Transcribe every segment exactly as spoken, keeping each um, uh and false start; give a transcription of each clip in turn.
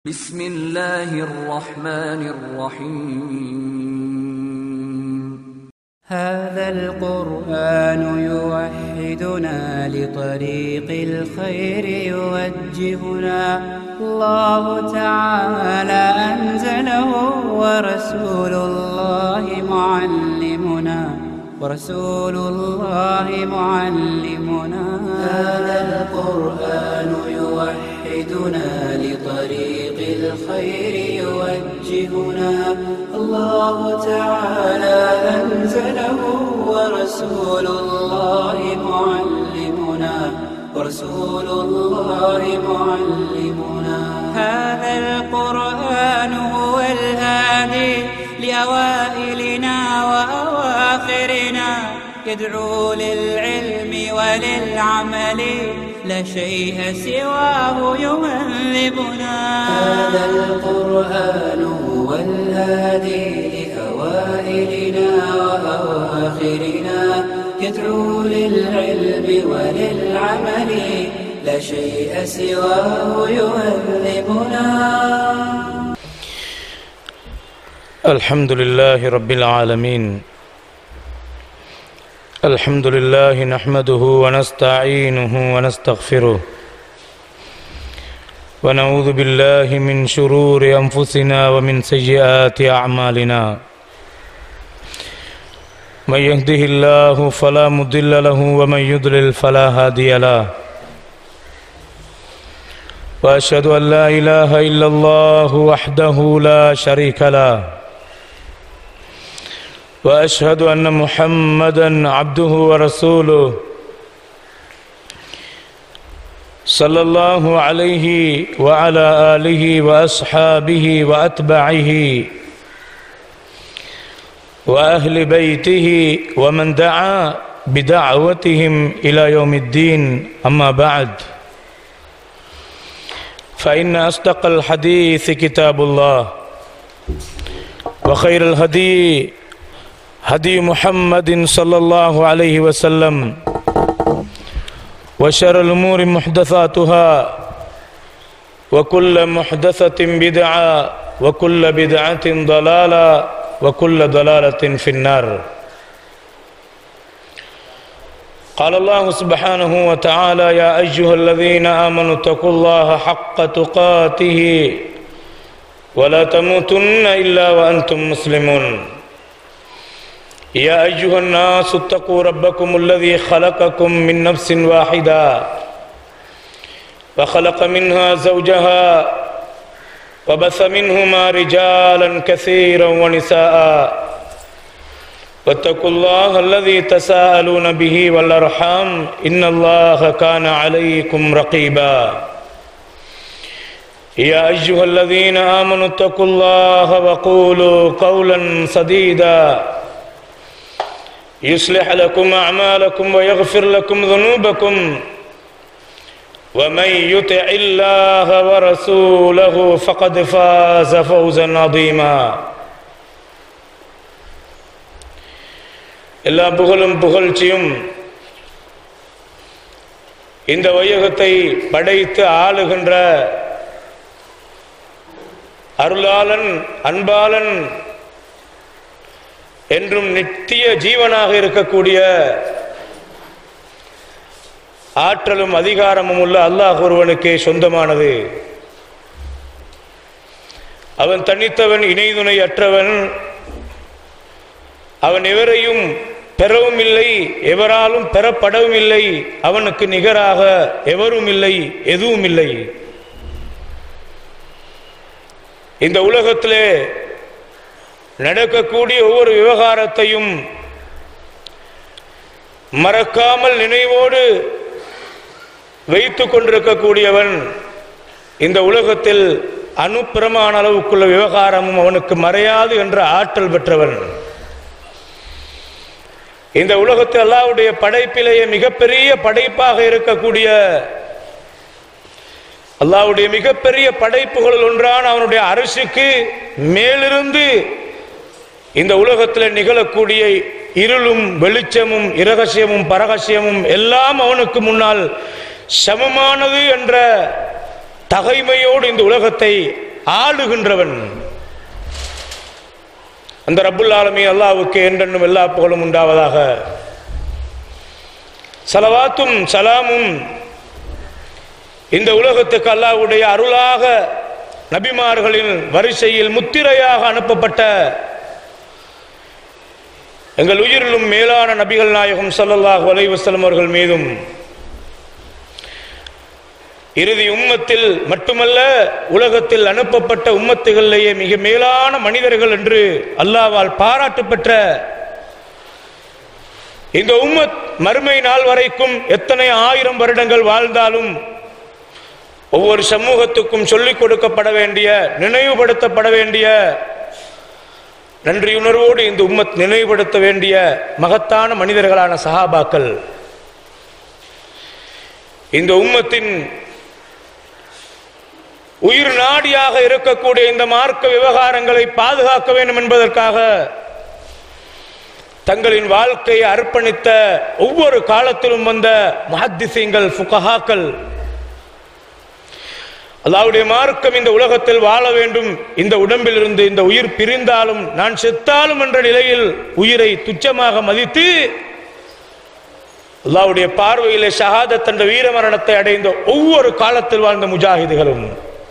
بسم الله الرحمن الرحيم. هذا القرآن يوحدنا لطريق الخير يوجهنا. الله تعالى أنزله ورسول الله معلمنا ورسول الله معلمنا. هذا القرآن يوحدنا لطريق الخير يوجهنا. الله تعالى أنزله ورسول الله معلمنا ورسول الله معلمنا. هذا القرآن هو الهادي لأوائلنا وأواخرنا، يدعو للعلم وللعمل، لا شيء سواه يهذبنا. هذا القرآن هو الهادي لأوائلنا وأواخرنا، يدعو للعلم وللعمل، لا شيء سواه يهذبنا. الحمد لله رب العالمين. الحمد لله نحمده ونستعينه ونستغفره، ونعوذ بالله من شرور أنفسنا ومن سيئات أعمالنا. من يهده الله فلا مضل له ومن يضلل فلا هادي له، وأشهد أن لا إله إلا الله وحده لا شريك له، وأشهد أن محمدًا عبده ورسوله صلى الله عليه وعلى آله وأصحابه وأتباعه وأهل بيته ومن دعا بدعوتهم إلى يوم الدين. أما بعد، فإن أصدق الحديث كتاب الله، وخير الهدي هدي محمد صلى الله عليه وسلم، وشر الأمور محدثاتها، وكل محدثة بدعة، وكل بدعة ضلالة، وكل ضلالة في النار. قال الله سبحانه وتعالى: يا أيها الذين آمنوا اتقوا الله حق تقاته ولا تموتن إلا وأنتم مسلمون. يا أيها الناس اتقوا ربكم الذي خلقكم من نفس واحدة وخلق منها زوجها وبث منهما رجالا كثيرا ونساء، واتقوا الله الذي تساءلون به والأرحام إن الله كان عليكم رقيبا. يا أيها الذين آمنوا اتقوا الله وقولوا قولا سديدا يصلح لكم أعمالكم ويغفر لكم ذنوبكم، ومن يطع الله ورسوله فقد فاز فوزا عظيما. எல்லா புகழும் புகழ்ச்சியும் இந்த வையகத்தை படைத்து ஆளுகின்ற அருளாளன் அன்பாளன் என்றும் நித்திய ஜீவனாக இருக்கக்கூடிய ஆற்றலும் அதிகாரமும் உள்ள அல்லாஹ் ஒருவனுக்கே சொந்தமானது. அவன் தனித்தவன், இணைதுணை அற்றவன். அவன் எவரையும் பெறவும் இல்லை, எவராலும் பெறப்படவும் இல்லை. அவனுக்கு நிகராக எவரும் இல்லை, எதுவும் இல்லை. இந்த உலகத்திலே நடக்கக்கூடிய ஒவ்வொரு விவகாரத்தையும் மறக்காமல் நினைவோடு வைத்துக் கொண்டிருக்கக்கூடியவன். இந்த உலகத்தில் அணுப்பிரமாண அளவுக்குள்ள விவகாரமும் அவனுக்கு மறையாது என்ற ஆற்றல் பெற்றவன். இந்த உலகத்தில் அல்லாஹ்வுடைய படைப்பிலேயே மிகப்பெரிய படைப்பாக இருக்கக்கூடிய, அல்லாஹ்வுடைய மிகப்பெரிய படைப்புகளில் ஒன்றான அவனுடைய அரிசுக்கு மேலிருந்து இந்த உலகத்தில் நிகழக்கூடிய இருளும் வெளிச்சமும் இரகசியமும் பரகசியமும் எல்லாம் அவனுக்கு முன்னால் சமமானது என்ற தகைமையோடு இந்த உலகத்தை ஆளுகின்றவன். அந்த ரப்புல் ஆலமீன் அல்லாஹ்வுக்கு என்றென்றும் எல்லா புகழும் உண்டாவதாக. ஸலவாத்தும் சலாமும் இந்த உலகத்துக்கு அல்லாஹ்வுடைய அருளாக நபிமார்களின் வரிசையில் முத்திரையாக அனுப்பப்பட்ட எங்கள் உயிரிலும் மேலான நபிகள் நாயகம் ஸல்லல்லாஹு அலைஹி வஸல்லம் அவர்கள் மீதும், இறுதி உம்மத்தில் மட்டுமல்ல உலகத்தில் அனுப்பப்பட்ட உம்மத்துகளிலேயே மிக மேலான மனிதர்கள் என்று அல்லாஹ்வால் பாராட்டு பெற்ற இந்த உம்மத் மறுமை நாள் வரைக்கும் எத்தனை ஆயிரம் வருடங்கள் வாழ்ந்தாலும் ஒவ்வொரு சமூகத்துக்கும் சொல்லிக் கொடுக்கப்பட வேண்டிய, நினைவுபடுத்தப்பட வேண்டிய, நன்றியுணர்வோடு இந்த உம்மத் நினைவுபடுத்த வேண்டிய மகத்தான மனிதர்களான சஹாபாக்கள். இந்த உம்மத்தின் உயிர் நாடியாக இருக்கக்கூடிய இந்த மார்க்க விவகாரங்களை பாதுகாக்க வேண்டும் என்பதற்காக தங்களின் வாழ்க்கையை அர்ப்பணித்த ஒவ்வொரு காலத்திலும் வந்த முஹத்திஸீன்கள், ஃபுகஹாக்கள், அல்லாஹ்வுடைய மார்க்கம் இந்த உலகத்தில் வாழ வேண்டும், இந்த உடம்பில் இருந்து இந்த உயிர் பிரிந்தாலும் நான் செத்தாலும் என்ற நிலையில் உயிரை துச்சமாக மதித்து அல்லாஹ்வுடைய பார்வையிலே ஷஹாதத் என்ற வீர மரணத்தை அடைந்த ஒவ்வொரு காலத்தில் வாழ்ந்த முஜாஹிதுகளும்,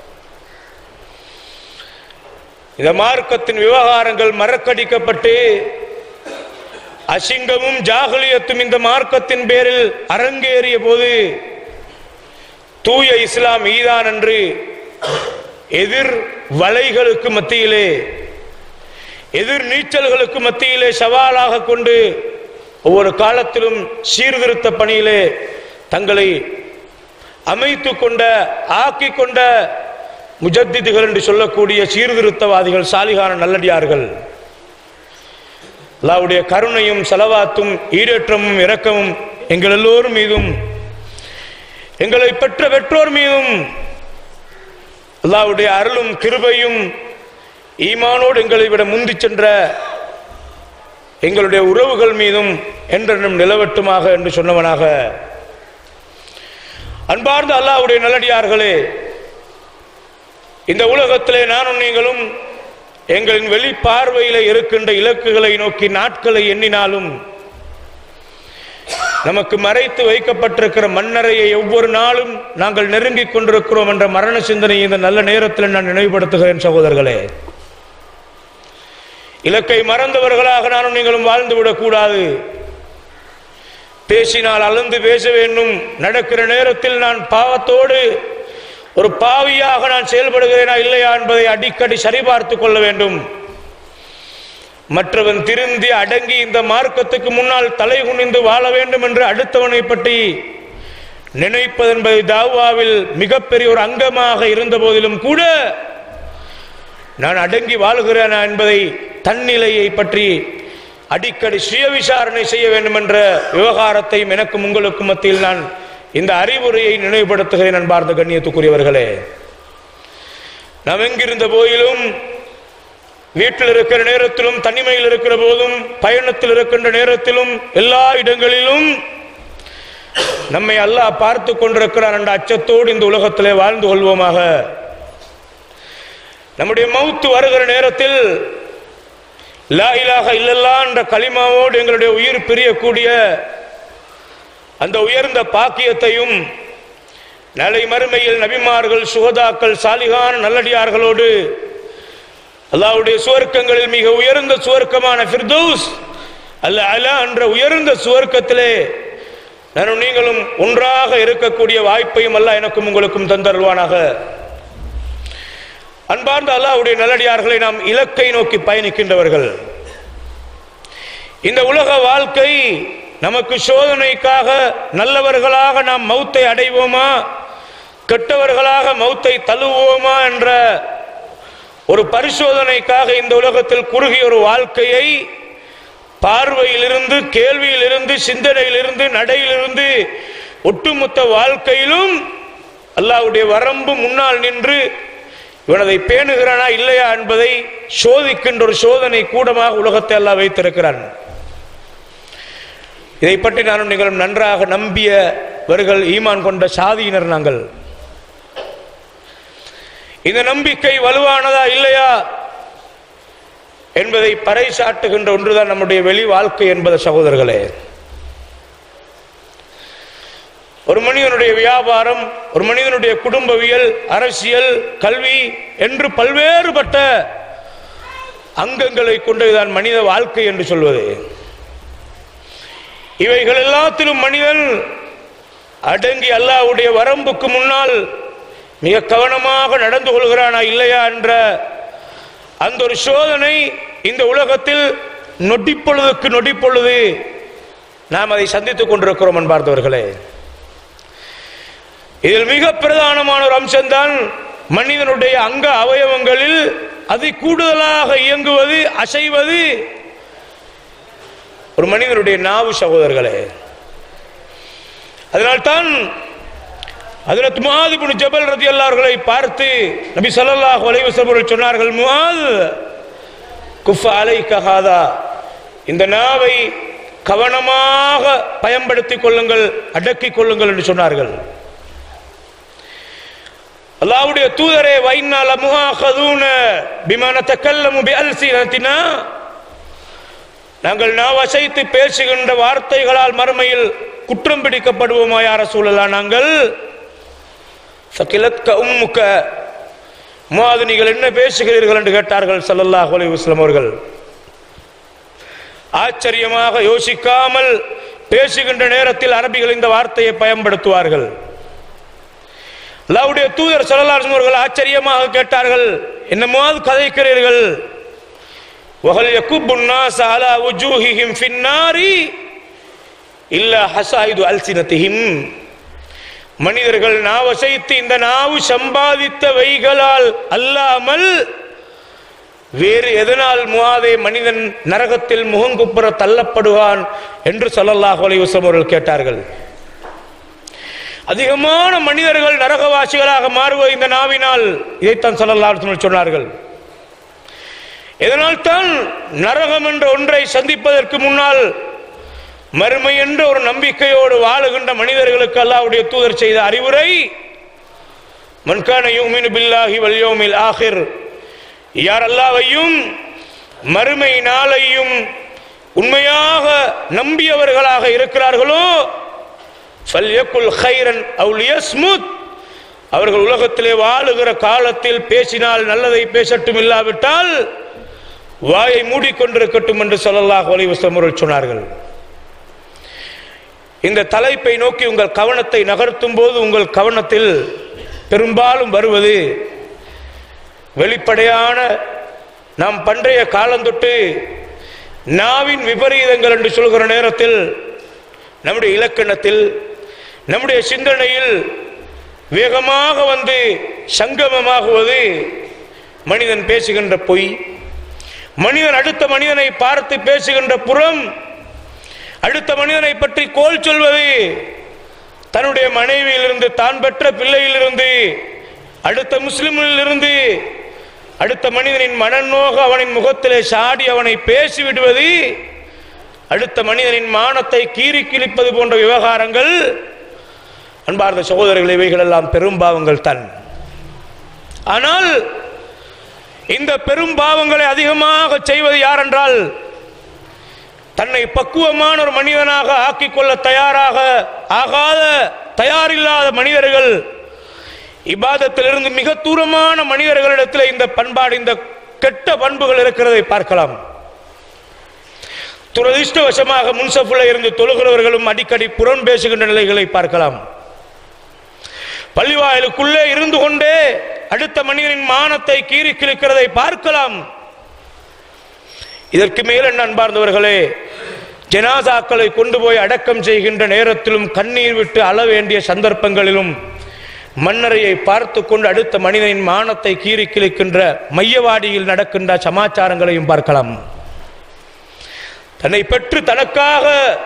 இந்த மார்க்கத்தின் விவகாரங்கள் மறக்கடிக்கப்பட்டு அசிங்கமும் ஜாஹிலியத்தும் இந்த மார்க்கத்தின் பேரில் அரங்கேறிய போது தூய இஸ்லாம் ஈதான் என்று எதிர் வலைகளுக்கு மத்தியிலே, எதிர் நீச்சல்களுக்கு மத்தியிலே சவாலாக கொண்டு ஒவ்வொரு காலத்திலும் சீர்திருத்த பணியிலே தங்களை அமைத்து கொண்ட, ஆக்கி கொண்ட முஜத்திதுகள் என்று சொல்லக்கூடிய சீர்திருத்தவாதிகள், சாலிகான நல்லடியார்கள், அல்லாஹ்வுடைய கருணையும் ஸலவாத்தும் ஈடேற்றமும் இரக்கமும் எங்கள் எல்லோரும் மீதும், எங்களை பெற்ற பெற்றோர் மீதும், அல்லாஹ்வுடைய அருளும் கிருபையும் ஈமானோடு எங்களை விட முந்தி சென்ற எங்களுடைய உறவுகள் மீதும் என்றென்றும் நிலவட்டுமாக என்று சொன்னவனாக, அன்பார்ந்த அல்லாஹ்வுடைய நல்லடியார்களே, இந்த உலகத்திலே நானும் நீங்களும் எங்களின் வெளிப்பார்வையில இருக்கின்ற இலக்குகளை நோக்கி நாட்களை எண்ணினாலும் நமக்கு மறைத்து வைக்கப்பட்டிருக்கிற மண்ணறையை ஒவ்வொரு நாளும் நாங்கள் நெருங்கிக் கொண்டிருக்கிறோம் என்ற மரண சிந்தனை இந்த நல்ல நேரத்தில் நான் நினைவுபடுத்துகிறேன் சகோதரர்களே. இலக்கை மறந்தவர்களாக நானும் நீங்களும் வாழ்ந்துவிடக் கூடாது. பேசினால் அளந்து பேச வேண்டும். நடக்கிற நேரத்தில் நான் பாவத்தோடு ஒரு பாவியாக நான் செயல்படுகிறேனா இல்லையா என்பதை அடிக்கடி சரிபார்த்துக் கொள்ள வேண்டும். மற்றவன் திருந்தி அடங்கி இந்த மார்க்கத்துக்கு முன்னால் தலை குனிந்து வாழ வேண்டும் என்று அடுத்தவனை பற்றி நினைப்பது என்பது தாவாவில் மிகப்பெரிய ஒரு அங்கமாக இருந்த போதிலும் கூட நான் அடங்கி வாழ்கிறேனா என்பதை தன்னிலையை பற்றி அடிக்கடி சுய விசாரணை செய்ய வேண்டும் என்ற விவகாரத்தையும் எனக்கும் உங்களுக்கும் மத்தியில் நான் இந்த அறிவுரையை நினைவுபடுத்துகிறேன். அன்பார்ந்த கண்ணியத்துக்குரியவர்களே, நாம் எங்கிருந்த போதிலும், வீட்டில் இருக்கிற நேரத்திலும், தனிமையில் இருக்கிற போதும், பயணத்தில் இருக்கின்ற நேரத்திலும், எல்லா இடங்களிலும் நம்மை அல்லாஹ் பார்த்து கொண்டிருக்கிறார் என்ற அச்சத்தோடு இந்த உலகத்திலே வாழ்ந்து கொள்வோமாக. நம்முடைய மௌத்து வருகிற நேரத்தில் லா இலாஹ இல்லல்லாஹ் என்ற கலிமாவோடு எங்களுடைய உயிர் பிரியக்கூடிய அந்த உயர்ந்த பாக்கியத்தையும் நாளை மறுமையில் நபிமார்கள், சுஹதாக்கள், சாலிகான நல்லடியார்களோடு அல்லாஹ்வுடைய சுவர்க்கங்களில் மிக உயர்ந்த சுவர்க்கமான ஃபிர்தௌஸ் அல்ல அலா என்ற உயர்ந்த சுவர்க்கத்திலே நானும் நீங்களும் ஒன்றாக இருக்கக்கூடிய வாய்ப்பையும் அல்லாஹ் எனக்கும் உங்களுக்கும் தந்தருள்வானாக. அன்பார்ந்த அல்லாஹ்வுடைய நல்லடியார்களை, நாம் இலக்கை நோக்கி பயணிக்கின்றவர்கள். இந்த உலக வாழ்க்கை நமக்கு சோதனைக்காக, நல்லவர்களாக நாம் மௌத்தை அடைவோமா, கெட்டவர்களாக மௌத்தை தழுவோமா என்ற ஒரு பரிசோதனைக்காக இந்த உலகத்தில் குறுகிய ஒரு வாழ்க்கையை பார்வையிலிருந்து, கேள்வியிலிருந்து, சிந்தனையிலிருந்து, நடையிலிருந்து, ஒட்டுமொத்த வாழ்க்கையிலும் அல்லாஹ்வுடைய வரம்பு முன்னால் நின்று இவனதை பேணுகிறானா இல்லையா என்பதை சோதிக்கின்ற ஒரு சோதனை கூடமாக உலகத்தை அல்லாஹ் வைத்திருக்கிறான். இதை பற்றி நானும் நீங்களும் நன்றாக நம்பியவர்கள், ஈமான் கொண்ட சாதியினர் நாங்கள். இந்த நம்பிக்கை வலுவானதா இல்லையா என்பதை பறைசாட்டுகின்ற ஒன்றுதான் நம்முடைய வெளி வாழ்க்கை என்பது சகோதரர்களே. ஒரு மனிதனுடைய வியாபாரம், ஒரு மனிதனுடைய குடும்பவியல், அரசியல், கல்வி என்று பல்வேறுபட்ட அங்கங்களை கொண்டதுதான் மனித வாழ்க்கை என்று சொல்வது. இவைகள் எல்லாத்திலும் மனிதன் அடங்கி அல்லாஹ்வுடைய வரம்புக்கு முன்னால் மிக கவனமாக நடந்து கொள்கிறானா இல்லையா என்ற அந்த ஒரு சோதனை இந்த உலகத்தில் நொடிப்பொழுதுக்கு நொடிப்பொழுது நாம் அதை சந்தித்துக் கொண்டிருக்கிறோம் என்பார்ந்தவர்களே. இதில் மிக பிரதானமான ஒரு அம்சம்தான் மனிதனுடைய அங்க அவயவங்களில் அது கூடுதலாக இயங்குவது, அசைவது ஒரு மனிதனுடைய நாவு சகோதரர்களே. அதனால்தான் ஹஜ்ரத் முஆத் இப்னு ஜபல் ரலியல்லாஹு அவர்களை பார்த்து நபி ஸல்லல்லாஹு அலைஹி வஸல்லம் சொன்னார்கள், முஆத் குஃப அலைக ஹாதா, இந்த நாவை கவனமாக பயன்படுத்திக் கொள்ளுங்கள், அடக்கிக் கொள்ளுங்கள் என்று சொன்னார்கள். அல்லாஹ்வுடைய தூதரே, வைன்னா லமுஆகதுன பிமா நதகல்லமு பிஅல்சினத்தினா, நாங்கள் நாவசைத்து பேசுகின்ற வார்த்தைகளால் மறுமையில் குற்றம் பிடிக்கப்படுவோமா யா ரசூலல்லாஹ்? நாங்கள் சகிலத்க உம்முக, முஆத் நீங்கள் என்ன பேசுகிறீர்கள் என்று கேட்டார்கள் ஸல்லல்லாஹு அலைஹி வஸல்லம் அவர்கள். ஆச்சரியமாக யோசிக்காமல் பேசுகின்ற நேரத்தில் அரபிகள் இந்த வார்த்தையை பயன்படுத்துவார்கள். அல்லாஹ்வுடைய தூதர் ஸல்லல்லாஹு அலைஹி வஸல்லம் அவர்கள் ஆச்சரியமாக கேட்டார்கள், என்ன முஆத் கதைக்கிறீர்கள்? வஹல் யகுபுன் நாஸ அலா வுஜூஹிஹிம் ஃபின்னாரி இல்லா ஹஸாயிது அல்சினதிஹிம், மனிதர்கள் நாவசைத்து இந்த நாவு சம்பாதித்த வைகளால் அல்லாமல் வேறு எதனால் முஆதே மனிதன் நரகத்தில் முகங்குப்புற தள்ளப்படுவான் என்று ஸல்லல்லாஹு அலைஹி வஸல்லம் அவர்கள் கேட்டார்கள். அதிகமான மனிதர்கள் நரகவாசிகளாக மாறுவது இந்த நாவினால். இதைத்தான் ஸல்லல்லாஹு அலைஹி வஸல்லம் சொன்னார்கள். இதனால் தான் நரகம் என்ற ஒன்றை சந்திப்பதற்கு முன்னால் மறுமை என்ற ஒரு நம்பிக்கையோடு வாழுகின்ற மனிதர்களுக்கு அல்லாஹ்வுடைய தூதர் செய்த அறிவுரை, மன் கான யுமினு பில்லாஹி வல் யௌமில் ஆகிர், யார் அல்லாஹ்வையும் மறுமை நாளையும் உண்மையாக நம்பியவர்களாக இருக்கிறார்களோ, ஃபல்யகுல் கைரன் அவ் லியஸ்முத், அவர்கள் உலகத்திலே வாழுகிற காலத்தில் பேசினால் நல்லதை பேசட்டும், இல்லாவிட்டால் வாயை மூடிக்கொண்டிருக்கட்டும் என்று ஸல்லல்லாஹு அலைஹி வஸல்லம் அவர்கள் சொன்னார்கள். இந்த தலைப்பை நோக்கி உங்கள் கவனத்தை நகர்த்தும் போது உங்கள் கவனத்தில் பெரும்பாலும் வருவது வெளிப்படையான, நாம் பண்டைய காலந்தொட்டு நாவின் விபரீதங்கள் என்று சொல்கிற நேரத்தில் நம்முடைய இலக்கணத்தில், நம்முடைய சிந்தனையில் வேகமாக வந்து சங்கமமாகுவது மனிதன் பேசுகின்ற பொய், மனிதன் அடுத்த மனிதனை பார்த்து பேசுகின்ற புறம், அடுத்த மனிதனை பற்றி கோல் சொல்வது, தன்னுடைய மனைவியிலிருந்து, தான் பெற்ற பிள்ளையிலிருந்து, அடுத்த முஸ்லிமிலிருந்து அடுத்த மனிதனின் மனநோக அவனின் முகத்திலே சாடி அவனை பேசிவிடுவது, அடுத்த மனிதனின் மானத்தை கீறி கிழிப்பது போன்ற விவகாரங்கள். அன்பார்ந்த சகோதரர்கள், இவைகள் எல்லாம் பெரும்பாவங்கள் தான். ஆனால் இந்த பெரும்பாவங்களை அதிகமாக செய்வது யார் என்றால், தன்னை பக்குவமான ஒரு மனிதனாக ஆக்கிக் கொள்ள தயாராக ஆகாத, தயாரில்லாத மனிதர்கள், இபாதத்திலிருந்து மிக தூரமான மனிதர்களிடத்தில் இந்த பண்பாடு, இந்த கெட்ட பண்புகள் இருக்கிறதை பார்க்கலாம். துரதிர்ஷ்டவசமாக முன்சஃபில் இருந்து தொழுகிறவர்களும் அடிக்கடி புறம் பேசுகின்ற நிலைகளை பார்க்கலாம். பள்ளிவாயிலுக்குள்ளே இருந்து கொண்டே அடுத்த மனிதனின் மானத்தை கீறி கிழிக்கிறதை பார்க்கலாம். இதற்கு மேல் என்ன அன்பார்ந்தவர்களே, ஜனாசாக்களை கொண்டு போய் அடக்கம் செய்கின்ற நேரத்திலும் கண்ணீர் விட்டு அழ வேண்டிய சந்தர்ப்பங்களிலும் மன்னரையை பார்த்து கொண்டு அடுத்த மனிதனின் மானத்தை கீறி கிழிக்கின்ற மையவாடியில் நடக்கின்ற சமாச்சாரங்களையும் பார்க்கலாம். தன்னை பெற்று தனக்காக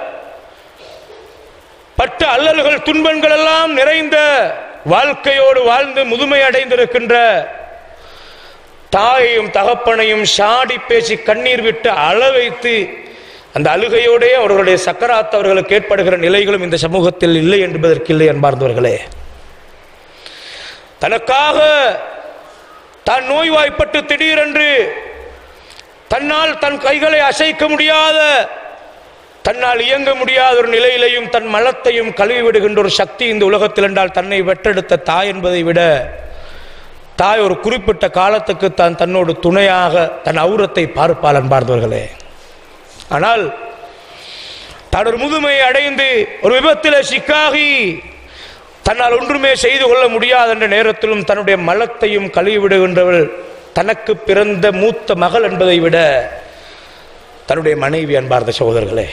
பட்ட அல்லல்கள், துன்பங்கள் எல்லாம் நிறைந்த வாழ்க்கையோடு வாழ்ந்து முதுமை அடைந்திருக்கின்ற தாயையும் தகப்பனையும் சாடி பேசி கண்ணீர் விட்டு அழ வைத்து அந்த அழுகையோடே அவர்களுடைய சக்கராத் அவர்களுக்கு ஏற்படுகிற நிலைகளும் இந்த சமூகத்தில் இல்லை என்பதற்கு இல்லை என்பார்ந்தவர்களே. தனக்காக தான் நோய்வாய்ப்பட்டு திடீரென்று தன்னால் தன் கைகளை அசைக்க முடியாத, தன்னால் இயங்க முடியாத ஒரு நிலையிலையும் தன் மலத்தையும் கழுவி விடுகின்ற ஒரு சக்தி இந்த உலகத்தில் என்றால் தன்னை வெற்றெடுத்த தாய் என்பதை விட தாய் ஒரு குறிப்பிட்ட காலத்துக்கு தான் தன்னோடு துணையாக தன் அவுரத்தை பார்ப்பாள் என்பார்களே. ஆனால் தான் ஒரு முதுமையை அடைந்து ஒரு விபத்தில் சிக்காகி தன்னால் ஒன்றுமே செய்து கொள்ள முடியாத என்ற நேரத்திலும் தன்னுடைய மலத்தையும் கழுவி விடுகின்றவள் தனக்கு பிறந்த மூத்த மகள் என்பதை விட தன்னுடைய மனைவி அன்பார்ந்த சகோதரர்களே.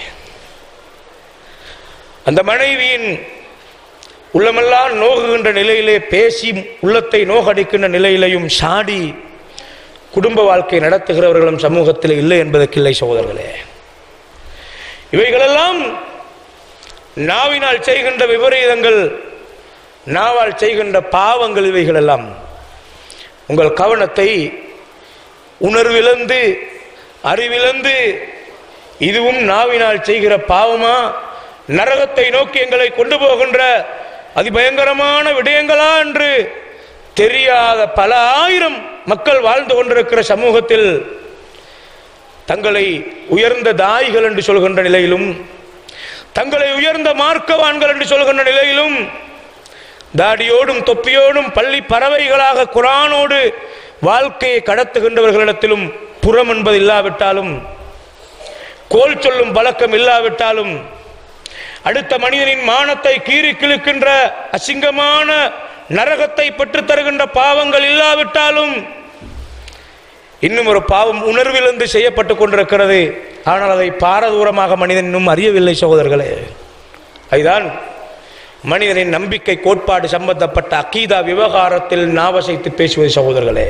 அந்த மனைவியின் உள்ளமெல்லாம் நோகுகின்ற நிலையிலே, பேசி உள்ளத்தை நோகடிக்கின்ற நிலையிலையும் சாடி குடும்ப வாழ்க்கை நடத்துகிறவர்களும் சமூகத்தில் இல்லை என்பதற்கில்லை சகோதரர்களே. இவைகளெல்லாம் நாவினால் செய்கின்ற விபரீதங்கள், நாவால் செய்கின்ற பாவங்கள். இவைகளெல்லாம் உங்கள் கவனத்தை உணர்விழந்து அறிவிழந்து இதுவும் நாவினால் செய்கிற பாவமா, நரகத்தை நோக்கி எங்களை கொண்டு போகின்ற அதிபயங்கரமான விடயங்களா என்று தெரியாத பல ஆயிரம் மக்கள் வாழ்ந்து கொண்டிருக்கிற சமூகத்தில் தங்களை உயர்ந்த தாய்கள் என்று சொல்கின்ற நிலையிலும், தங்களை உயர்ந்த மார்க்கவான்கள் என்று சொல்கின்ற நிலையிலும், தாடியோடும் தொப்பியோடும் பள்ளி பறவைகளாக குரானோடு வாழ்க்கையை கடத்துகின்றவர்களிடத்திலும் புறம் என்பது இல்லாவிட்டாலும், கோல் சொல்லும் பழக்கம் இல்லாவிட்டாலும், அடுத்த மனிதனின் மானத்தை கீறி கிழிக்கின்ற அசிங்கமான நரகத்தை பெற்றுத் தருகின்ற பாவங்கள் இல்லாவிட்டாலும் இன்னும் ஒரு பாவம் உணர்விலிருந்து செய்யப்பட்டுக் கொண்டிருக்கிறது. ஆனால் அதை பாரதூரமாக மனிதன் இன்னும் அறியவில்லை சகோதரர்களே. அதுதான் மனிதனின் நம்பிக்கை கோட்பாடு சம்பந்தப்பட்ட அகீதா விவகாரத்தில் நாவசைத்து பேசுவது சகோதரர்களே.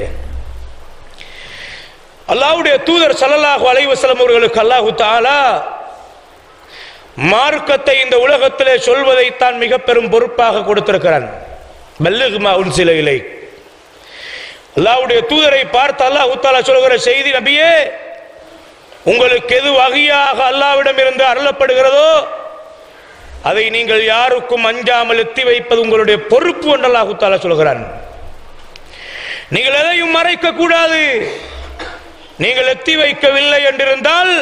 அல்லாஹ்வுடைய தூதர் ஸல்லல்லாஹு அலைஹி வஸல்லம் அவர்களுக்கு அல்லாஹ் தஆலா மார்க்கத்தை இந்த உலகத்திலே சொல்வதை தான் மிக பெரும் பொறுப்பாக கொடுத்திருக்கிறான். பல்லிக் மா உன்சில இலைக். அல்லாஹ்வுடைய தூதரை பார்த்து அல்லாஹ் தஆலா சொல்கிற செய்தி, நபியே உங்களுக்கு எது வஹியாக அல்லாஹ்விடம் இருந்து அருளப்படுகிறதோ அதை நீங்கள் யாருக்கும் அஞ்சாமல் எத்தி வைப்பது உங்களுடைய பொறுப்பு என்று அல்லாஹ் தஆலா சொல்கிறான். நீங்கள் எதையும் மறைக்க கூடாது. நீங்கள் எத்தி வைக்கவில்லை என்றிருந்தால்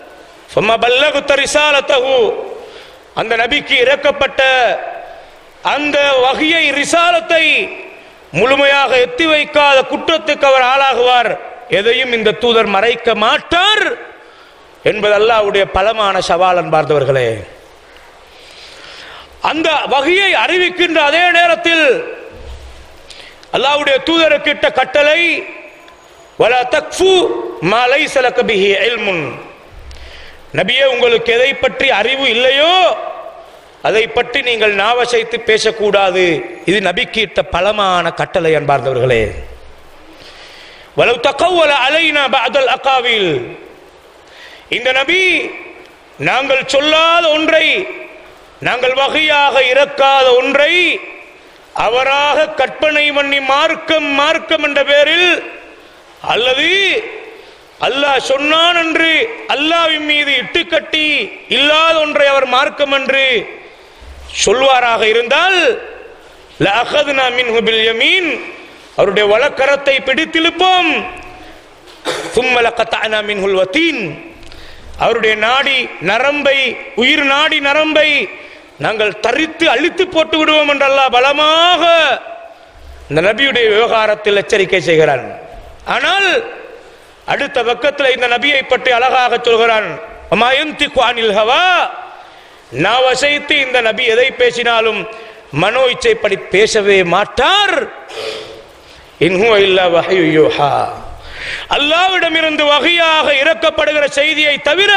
அந்த நபிக்கு இறக்கப்பட்ட அந்த வஹியை ரிசாலத்தை முழுமையாக எத்தி வைக்காத குற்றத்துக்கு அவர் ஆளாகுவார். எதையும் இந்த தூதர் மறைக்க மாட்டார் என்பது அல்லாஹ்வுடைய பலமான சவால் என்பார்களே. அந்த வஹியை அறிவிக்கின்ற அதே நேரத்தில் அல்லாஹ்வுடைய தூதருக்கிட்ட கட்டளை, வலா தக்ஃபு மா லைஸ லக பிஹி இல்முன். நபியே உங்களுக்கு எதை பற்றி அறிவு இல்லையோ அதை பற்றி நீங்கள் நாவசைத்து பேசக்கூடாது. இது நபிக்கு இட்ட பலமான கட்டளை என்பார்களே. வலவு தகவல அலைனா பஅதல் அகாவில். இந்த நபி நாங்கள் சொல்லாத ஒன்றை, நாங்கள் வகையாக இறக்காத ஒன்றை அவராக கற்பனை பண்ணி மார்க்கம் மார்க்கம் என்ற பெயரில், அல்லது அல்லாஹ் சொன்னான் என்று அல்லாஹ்வின் மீது இட்டுக்கட்டி இல்லாத ஒன்றை அவர் மார்க்கம் என்று சொல்வாராக இருந்தால் லஅഖذنا منه باليمين, அவருடைய வலக்கரத்தை பிடித்திழுப்போம். ثم لقطعنا منه الوتين, அவருடைய நாடி நரம்பை, உயிர் நாடி நரம்பை நாங்கள் தரித்து அழித்து போட்டு விடுவோம் என்று அல்லாஹ் பலமாக இந்த நபியுடைய விவகாரத்தில் எச்சரிக்கை செய்கிறான். ஆனால் அடுத்த பக்கத்தில் இந்த நபியை பற்றி அழகாக சொல்கிறான், வமா யன்திகு அனில் ஹவா. நாவசைத்து இந்த நபி எதை பேசினாலும் மனோ இச்சைப்படி பேசவே மாட்டார். இன் ஹுவ இல்லா வஹ்யு யூஹா. அல்லாஹ்விடமிருந்து வஹியாக இறக்கப்படுகிற செய்தியை தவிர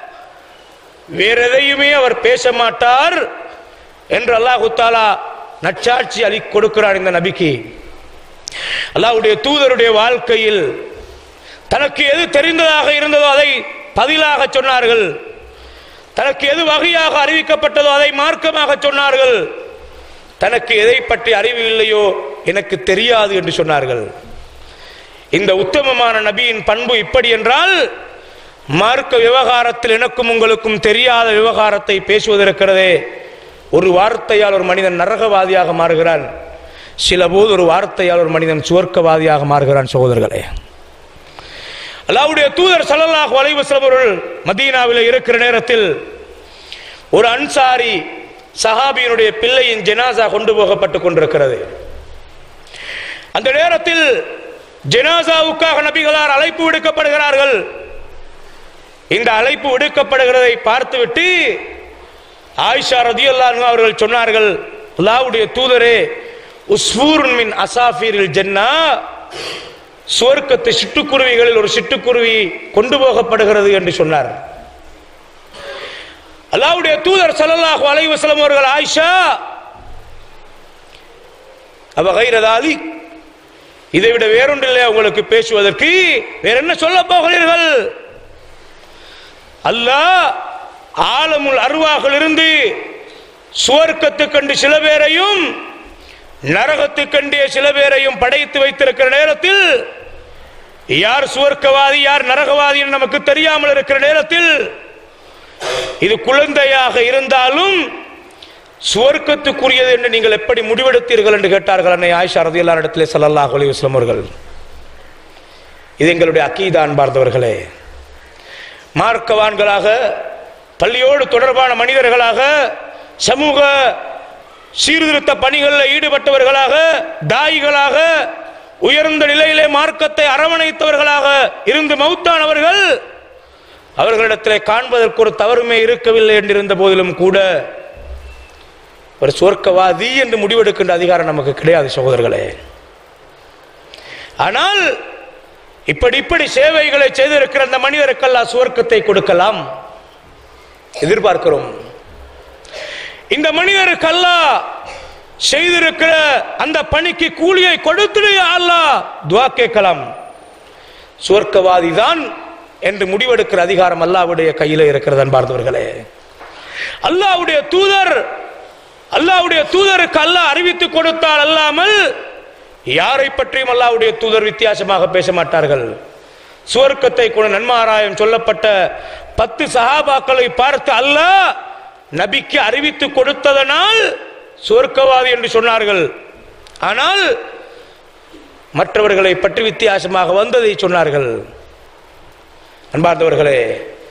வேற எதையுமே அவர் பேச மாட்டார் என்று அல்லாஹ் தஆலா நற்சாட்சி அளி கொடுக்கிறார் இந்த நபிக்கு. அல்லாஹ்வுடைய தூதருடைய வாழ்க்கையில் தனக்கு எது தெரிந்ததாக இருந்ததோ அதை பதிலாக சொன்னார்கள். தனக்கு எது வகையாக அறிவிக்கப்பட்டதோ அதை மார்க்கமாக சொன்னார்கள். தனக்கு எதை பற்றி அறிவு இல்லையோ எனக்கு தெரியாது என்று சொன்னார்கள். இந்த உத்தமமான நபியின் பண்பு இப்படி என்றால், மார்க்க விவகாரத்தில் எனக்கும் உங்களுக்கும் தெரியாத விவகாரத்தை பேசுவதற்கிறதே, ஒரு வார்த்தையால் ஒரு மனிதன் நரகவாதியாக மாறுகிறான். சில போது ஒரு வார்த்தையால் ஒரு மனிதன் சுவர்க்கவாதியாக மாறுகிறான். சகோதரர்களே, அல்லாஹ்வுடைய தூதர் ஸல்லல்லாஹு அலைஹி வஸல்லம் அவர்கள் மதீனாவில் இருக்கிற நேரத்தில் ஒரு அன்சாரி சஹாபியினுடைய பிள்ளையின் ஜனாசா கொண்டு போகப்பட்டுக் கொண்டிருக்கிறது. அந்த நேரத்தில் ஜனாசாவுக்காக நபிகளார் அழைப்பு விடுக்கப்படுகிறார்கள். இந்த அழைப்பு விடுக்கப்படுகிறதை பார்த்துவிட்டு ஆயிஷா ரதியல்லாஹு அன்ஹா அவர்கள் சொன்னார்கள், அல்லாஹ்வுடைய தூதரே, உஸ்ஃபூருன் மின் அசாஃபீரில் ஜன்னா, சுவர்க்கத்து சிட்டுக்குருவிகளில் ஒரு சிட்டுக்குருவி கொண்டு போகப்படுகிறது என்று சொன்னார். அல்லாஹ்வுடைய தூதர் ஸல்லல்லாஹு அலைஹி வஸல்லம் அவர்கள், ஆயிஷா, அவ கைரதாலி, இதை விட வேறொன்றில்லை உங்களுக்கு பேசுவதற்கு, வேற என்ன சொல்ல போகிறீர்கள்? அல்லாஹ் ஆலமுல் அர்வாஹில் இருந்து சுவர்க்கத்துக்கண்டு சில பேரையும் நரகத்துக்கண்டே சில பேரையும் படைத்து வைத்திருக்கிற நேரத்தில், யார் சுவர்க்கவாதி யார் நரகவாதி என்று நமக்கு தெரியாமல் இருக்கிற நேரத்தில், இது குழந்தையாக இருந்தாலும் சுவர்க்கத்துக்குரியது என்று நீங்கள் எப்படி முடிவெடுத்தீர்கள் என்று கேட்டார்கள் அன்னை ஆயிஷா ரலியல்லாஹு அன்ஹா இடத்திலே ஸல்லல்லாஹு அலைஹி வஸல்லம் அவர்கள். இது எங்களுடைய அக்கீதா அன்பார்ந்தவர்களே. மார்க்கவான்களாக, பள்ளியோடு தொடர்பான மனிதர்களாக, சமூக சீர்திருத்த பணிகளில் ஈடுபட்டவர்களாக, தாயிகளாக, உயர்ந்த நிலையிலே மார்க்கத்தை அரவணைத்தவர்களாக இருந்து மௌத்தானவர்கள், அவர்களிடத்தில் காண்பதற்கு ஒரு தவறுமே இருக்கவில்லை என்றிருந்த போதிலும் கூட ஒரு சுவர்க்கவாதி என்று முடிவெடுக்கின்ற அதிகாரம் நமக்கு கிடையாது சகோதரர்களே. ஆனால் இப்படி இப்படி சேவைகளை செய்திருக்கிற அந்த மனிதருக்கு அல்லாஹ் சுவர்க்கத்தை கொடுக்கலாம் எதிர்பார்க்கிறோம். இந்த மனிதருக்கு அல்லாஹ் செய்திருக்கிற அந்த பணிக்கு கூலியை கொடுத்துடு அல்லாஹ் துஆ கேட்கலாம். சுவர்க்கவாதி தான் என்று முடிவெடுக்கிற அதிகாரம் அல்லாஹ்வுடைய கையிலே இருக்கிறது அன்பார்ந்தவர்களே. அல்லாஹ்வுடைய தூதர் அல்லாஹ்வுடைய தூதருக்கு அல்லாஹ் அறிவித்து கொடுத்தால் அல்லாமல் யாரை பற்றியும் அல்லாஹ்வுடைய தூதர் வித்தியாசமாக பேச மாட்டார்கள். சுவர்க்கத்தை கூட நன்மாராயம் சொல்லப்பட்ட பத்து சஹாபாக்களை பார்த்து அல்லாஹ் நபிக்கு அறிவித்து கொடுத்ததனால் சுவர்க்கவாதி என்று சொன்னார்கள். ஆனால் மற்றவர்களை பற்றி வித்தியாசமாக வந்ததை சொன்னார்கள். அன்பார்ந்தவர்களே,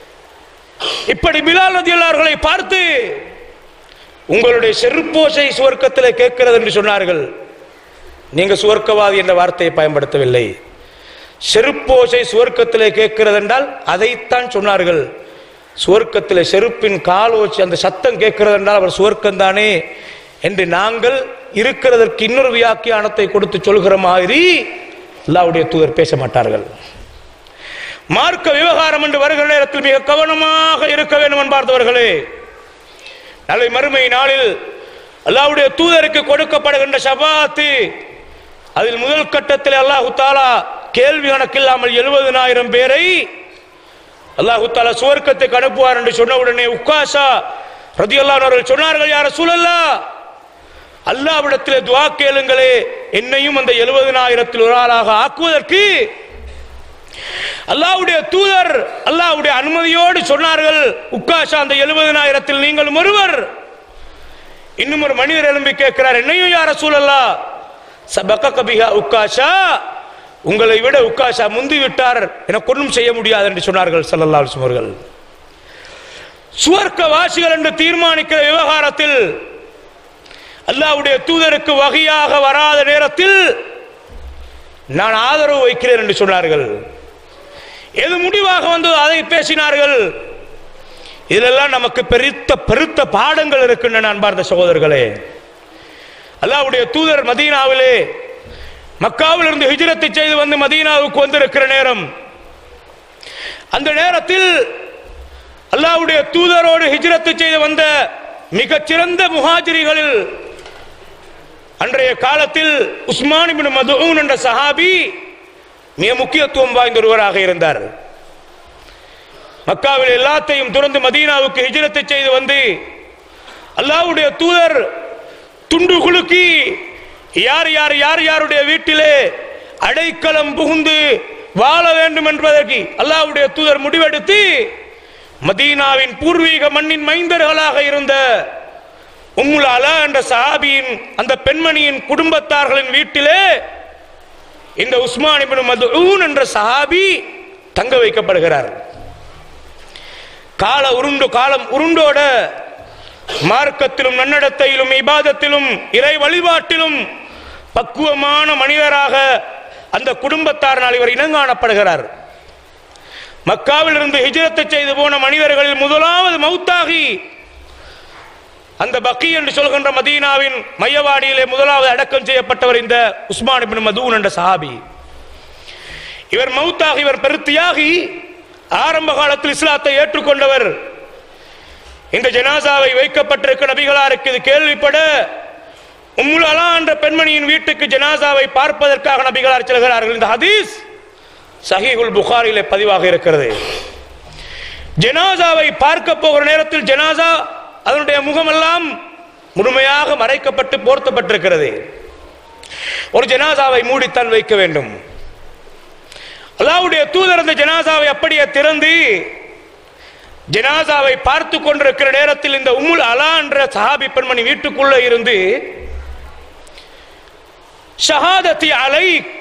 இப்படி பிலால் ரலியல்லாஹு அவர்களை பார்த்து உங்களுடைய செருப்போசை சுவர்க்கத்தில் கேட்கிறது என்று சொன்னார்கள். நீங்க சுவர்க்கவாதி என்ற வார்த்தையை பயன்படுத்தவில்லை. செருப்போசை சுவர்க்கத்திலே கேட்கிறது என்றால் அதைத்தான் சொன்னார்கள். சுவர்க்கத்திலே செருப்பின் காலோச்சி அந்த சத்தம் கேட்கிறது என்றால் அவர் சுவர்க்கம் தானே என்று நாங்கள் இருக்கிறதற்கு இன்னொரு வியாக்கியானத்தை கொடுத்து சொல்கிற மாதிரி அல்லாஹ்வுடைய தூதர் பேச மாட்டார்கள். மார்க்க விவகாரம் என்று வருகிற நேரத்தில் மிக கவனமாக இருக்க வேண்டும் என்பார்ந்தவர்களே. நாளை மறுமை நாளில் அல்லாஹ்வுடைய தூதருக்கு கொடுக்கப்படுகின்ற ஷஃபாஅத், அதில் முதல் கட்டத்தில் அல்லாஹு தஆலா கேள்வி கணக்கில்லாமல் எழுபதினாயிரம் பேரை அல்லாஹு தஆலா சுவர்க்கத்துக்கு அனுப்புவார் என்று சொன்ன உடனே உக்காஷா ரலியல்லாஹு அன்ஹு அவர்கள் சொன்னார்கள், யா ரசூலல்லாஹ், அல்லாஹ்விடத்தில் துஆ கேளுங்களே, என்னையும் அந்த எழுபதினாயிரத்தில் ஒரு ஆளாக ஆக்குவதற்கு. அல்லாஹ்வுடைய தூதர் அல்லாஹ்வுடைய அனுமதியோடு சொன்னார்கள், உக்காஷா, அந்த எழுபதினாயிரத்தில் நீங்களும் ஒருவர். இன்னும் ஒரு மனிதர் எழும்பி கேட்கிறார், என்னையும் யா ரசூலல்லாஹ், சபகக பிஹா உக்காஷா, உங்களை விட உக்காஷா முந்தி விட்டார், எனக்கு ஒன்றும் செய்ய முடியாது என்று சொன்னார்கள் ஸல்லல்லாஹு அலைஹி வஸல்லம் அவர்கள். சுவர்க்க வாசிகள் என்று தீர்மானிக்கிற விவகாரத்தில் அல்லாஹ்வுடைய தூதருக்கு வகையாக வராத நேரத்தில் நான் ஆதரவு வைக்கிறேன் என்று சொன்னார்கள். எது முடிவாக வந்ததோ அதை பேசினார்கள். இதெல்லாம் நமக்கு பெருத்த பெருத்த பாடங்கள் இருக்கின்றன அன்பார்ந்த சகோதரர்களே. அல்லாஹ்வுடைய தூதர் மதீனாவிலே மக்காவில் இருந்து ஹிஜ்ரத் செய்து வந்து மதீனாவுக்கு வந்திருக்கிற நேரம், அந்த நேரத்தில் அல்லாஹ்வுடைய தூதரோடு ஹிஜ்ரத் செய்து வந்த மிகச்சிறந்த முஹாஜிரிகளில் அன்றைய காலத்தில் உஸ்மான் இப்னு மதுஊன் என்ற சஹாபி மிக முக்கியத்துவம் வாய்ந்த ஒருவராக இருந்தார். மக்காவில் எல்லாத்தையும் துறந்து மதீனாவுக்கு ஹிஜ்ரத் செய்து வந்து அல்லாஹ்வுடைய தூதர் துண்டு குலுக்கி யார் யார் யார் யாருடைய வீட்டிலே அடைக்கலம் புகுந்து வாழ வேண்டும் என்பதற்கு அல்லாஹ்வுடைய தூதர் முடிவெடுத்து மதீனாவின் பூர்வீக மண்ணின் மைந்தர்களாக இருந்த உம்முல் அலா என்ற சஹாபியின் அந்த பெண்மணியின் குடும்பத்தார்களின் வீட்டிலே இந்த உஸ்மான் இப்னு மத்ஊன் என்ற சஹாபி தங்க வைக்கப்படுகிறார். கால உருண்டு காலம் உருண்டோட மார்க்கத்திலும் நன்னடத்தையிலும் இபாதத்திலும் இறை வழிபாட்டிலும் பக்குவமான மனிதராக அந்த குடும்பத்தாரினால் இவர் இனங்காணப்படுகிறார். மக்காவில் இருந்து ஹிஜ்ரத் செய்து போன மனிதர்களில் முதலாவது மௌத்தாகி அந்த பக்கி என்று சொல்கின்ற மதீனாவின் மையவாடியிலே முதலாவது அடக்கம் செய்யப்பட்டவர் இந்த உஸ்மான் இப்னு மத்ஊன் என்ற சஹாபி. இவர் மௌத்தாகி இவர் பெருத்தியாகி ஆரம்ப காலத்தில் இஸ்லாத்தை ஏற்றுக்கொண்டவர். இந்த ஜனாசாவை வைக்கப்பட்டிருக்க நபிகளாருக்கு இது கேள்விப்பட உம்முல் அலா என்ற பெண்மணியின் வீட்டுக்கு ஜனாசாவை பார்ப்பதற்காக நபிகளார் செல்கிறார்கள். இந்த ஹதீஸ் சஹீஹுல் புகாரிலே பதிவாக இருக்கிறது. ஜனாசாவை பார்க்க போகிற நேரத்தில் ஜனாசா அதனுடைய முகமெல்லாம் முழுமையாக மறைக்கப்பட்டு போர்த்தப்பட்டிருக்கிறது. ஒரு ஜனாசாவை மூடித்தான் வைக்க வேண்டும். அல்லாஹ்வுடைய தூதர் அந்த ஜனாசாவை அப்படியே திறந்து ஜனாசாவை பார்த்து கொண்டிருக்கிற நேரத்தில் இந்த உம்முல் அலா என்ற சஹாபி பெண்மணி வீட்டுக்குள்ள இருந்து ஷஹாதத்தி அலைக்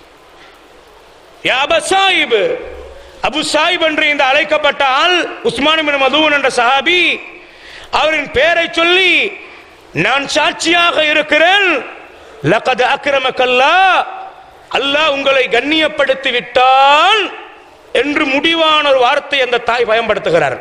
யா அபா சாயிப், அபு சாயிப் என்று இந்த அழைக்கப்பட்ட ஆள் உஸ்மான் இப்னு மத்ஊன் என்ற சஹாபி, அவரின் பெயரை சொல்லி நான் சாட்சியாக இருக்கிறேன், லகத் அக்ரமக்கல்லாஹ், அல்லாஹ் உங்களை கண்ணியப்படுத்தி விட்டான் என்று முடிவான ஒரு வார்த்தை அந்த தாய் பயன்படுத்துகிறார்.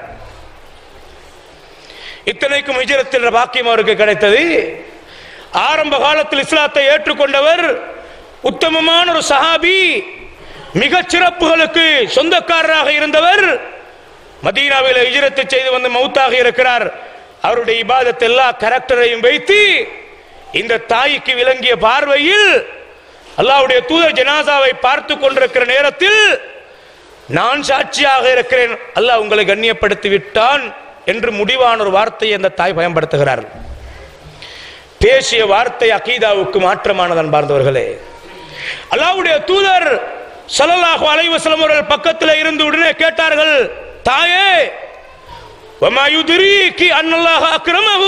இத்தனைக்கும் ஹிஜ்ரத்தில் பாக்கியம் அவருக்கு கிடைத்தது. ஆரம்ப காலத்தில் இஸ்லாத்தை ஏற்றுக்கொண்டவர், உத்தமமான ஒரு சஹாபி, மிக சிறப்புகளுக்கு சொந்தக்காரராக இருந்தவர். மதீனாவில் ஹிஜ்ரத் செய்து வந்து மௌத்தாக இருக்கிறார். அவருடைய இபாதத் எல்லா கேரக்டரையும் வைத்து இந்த தாய்க்கு விளங்கிய பார்வையில் அல்லாஹ்வுடைய தூதர் ஜனாசாவை பார்த்து கொண்டிருக்கிற நேரத்தில் நான் சாட்சியாக இருக்கிறேன், அல்லாஹ் உங்களை கண்ணியப்படுத்தி விட்டான் என்று முடிவான ஒரு வார்த்தையை அந்த தாய் பயன்படுத்துகிறார். பேசிய வார்த்தை அகீதாவுக்கு மாற்றமானது அன்பார்ந்தவர்களே. அல்லாஹ்வுடைய தூதர் ஸல்லல்லாஹு அலைஹி வஸல்லம் அவர்கள் பக்கத்தில் இருந்து உடனே கேட்டார்கள், தாயே வமா யுத்ரீகி அன்னல்லாஹ அக்ரமஹு,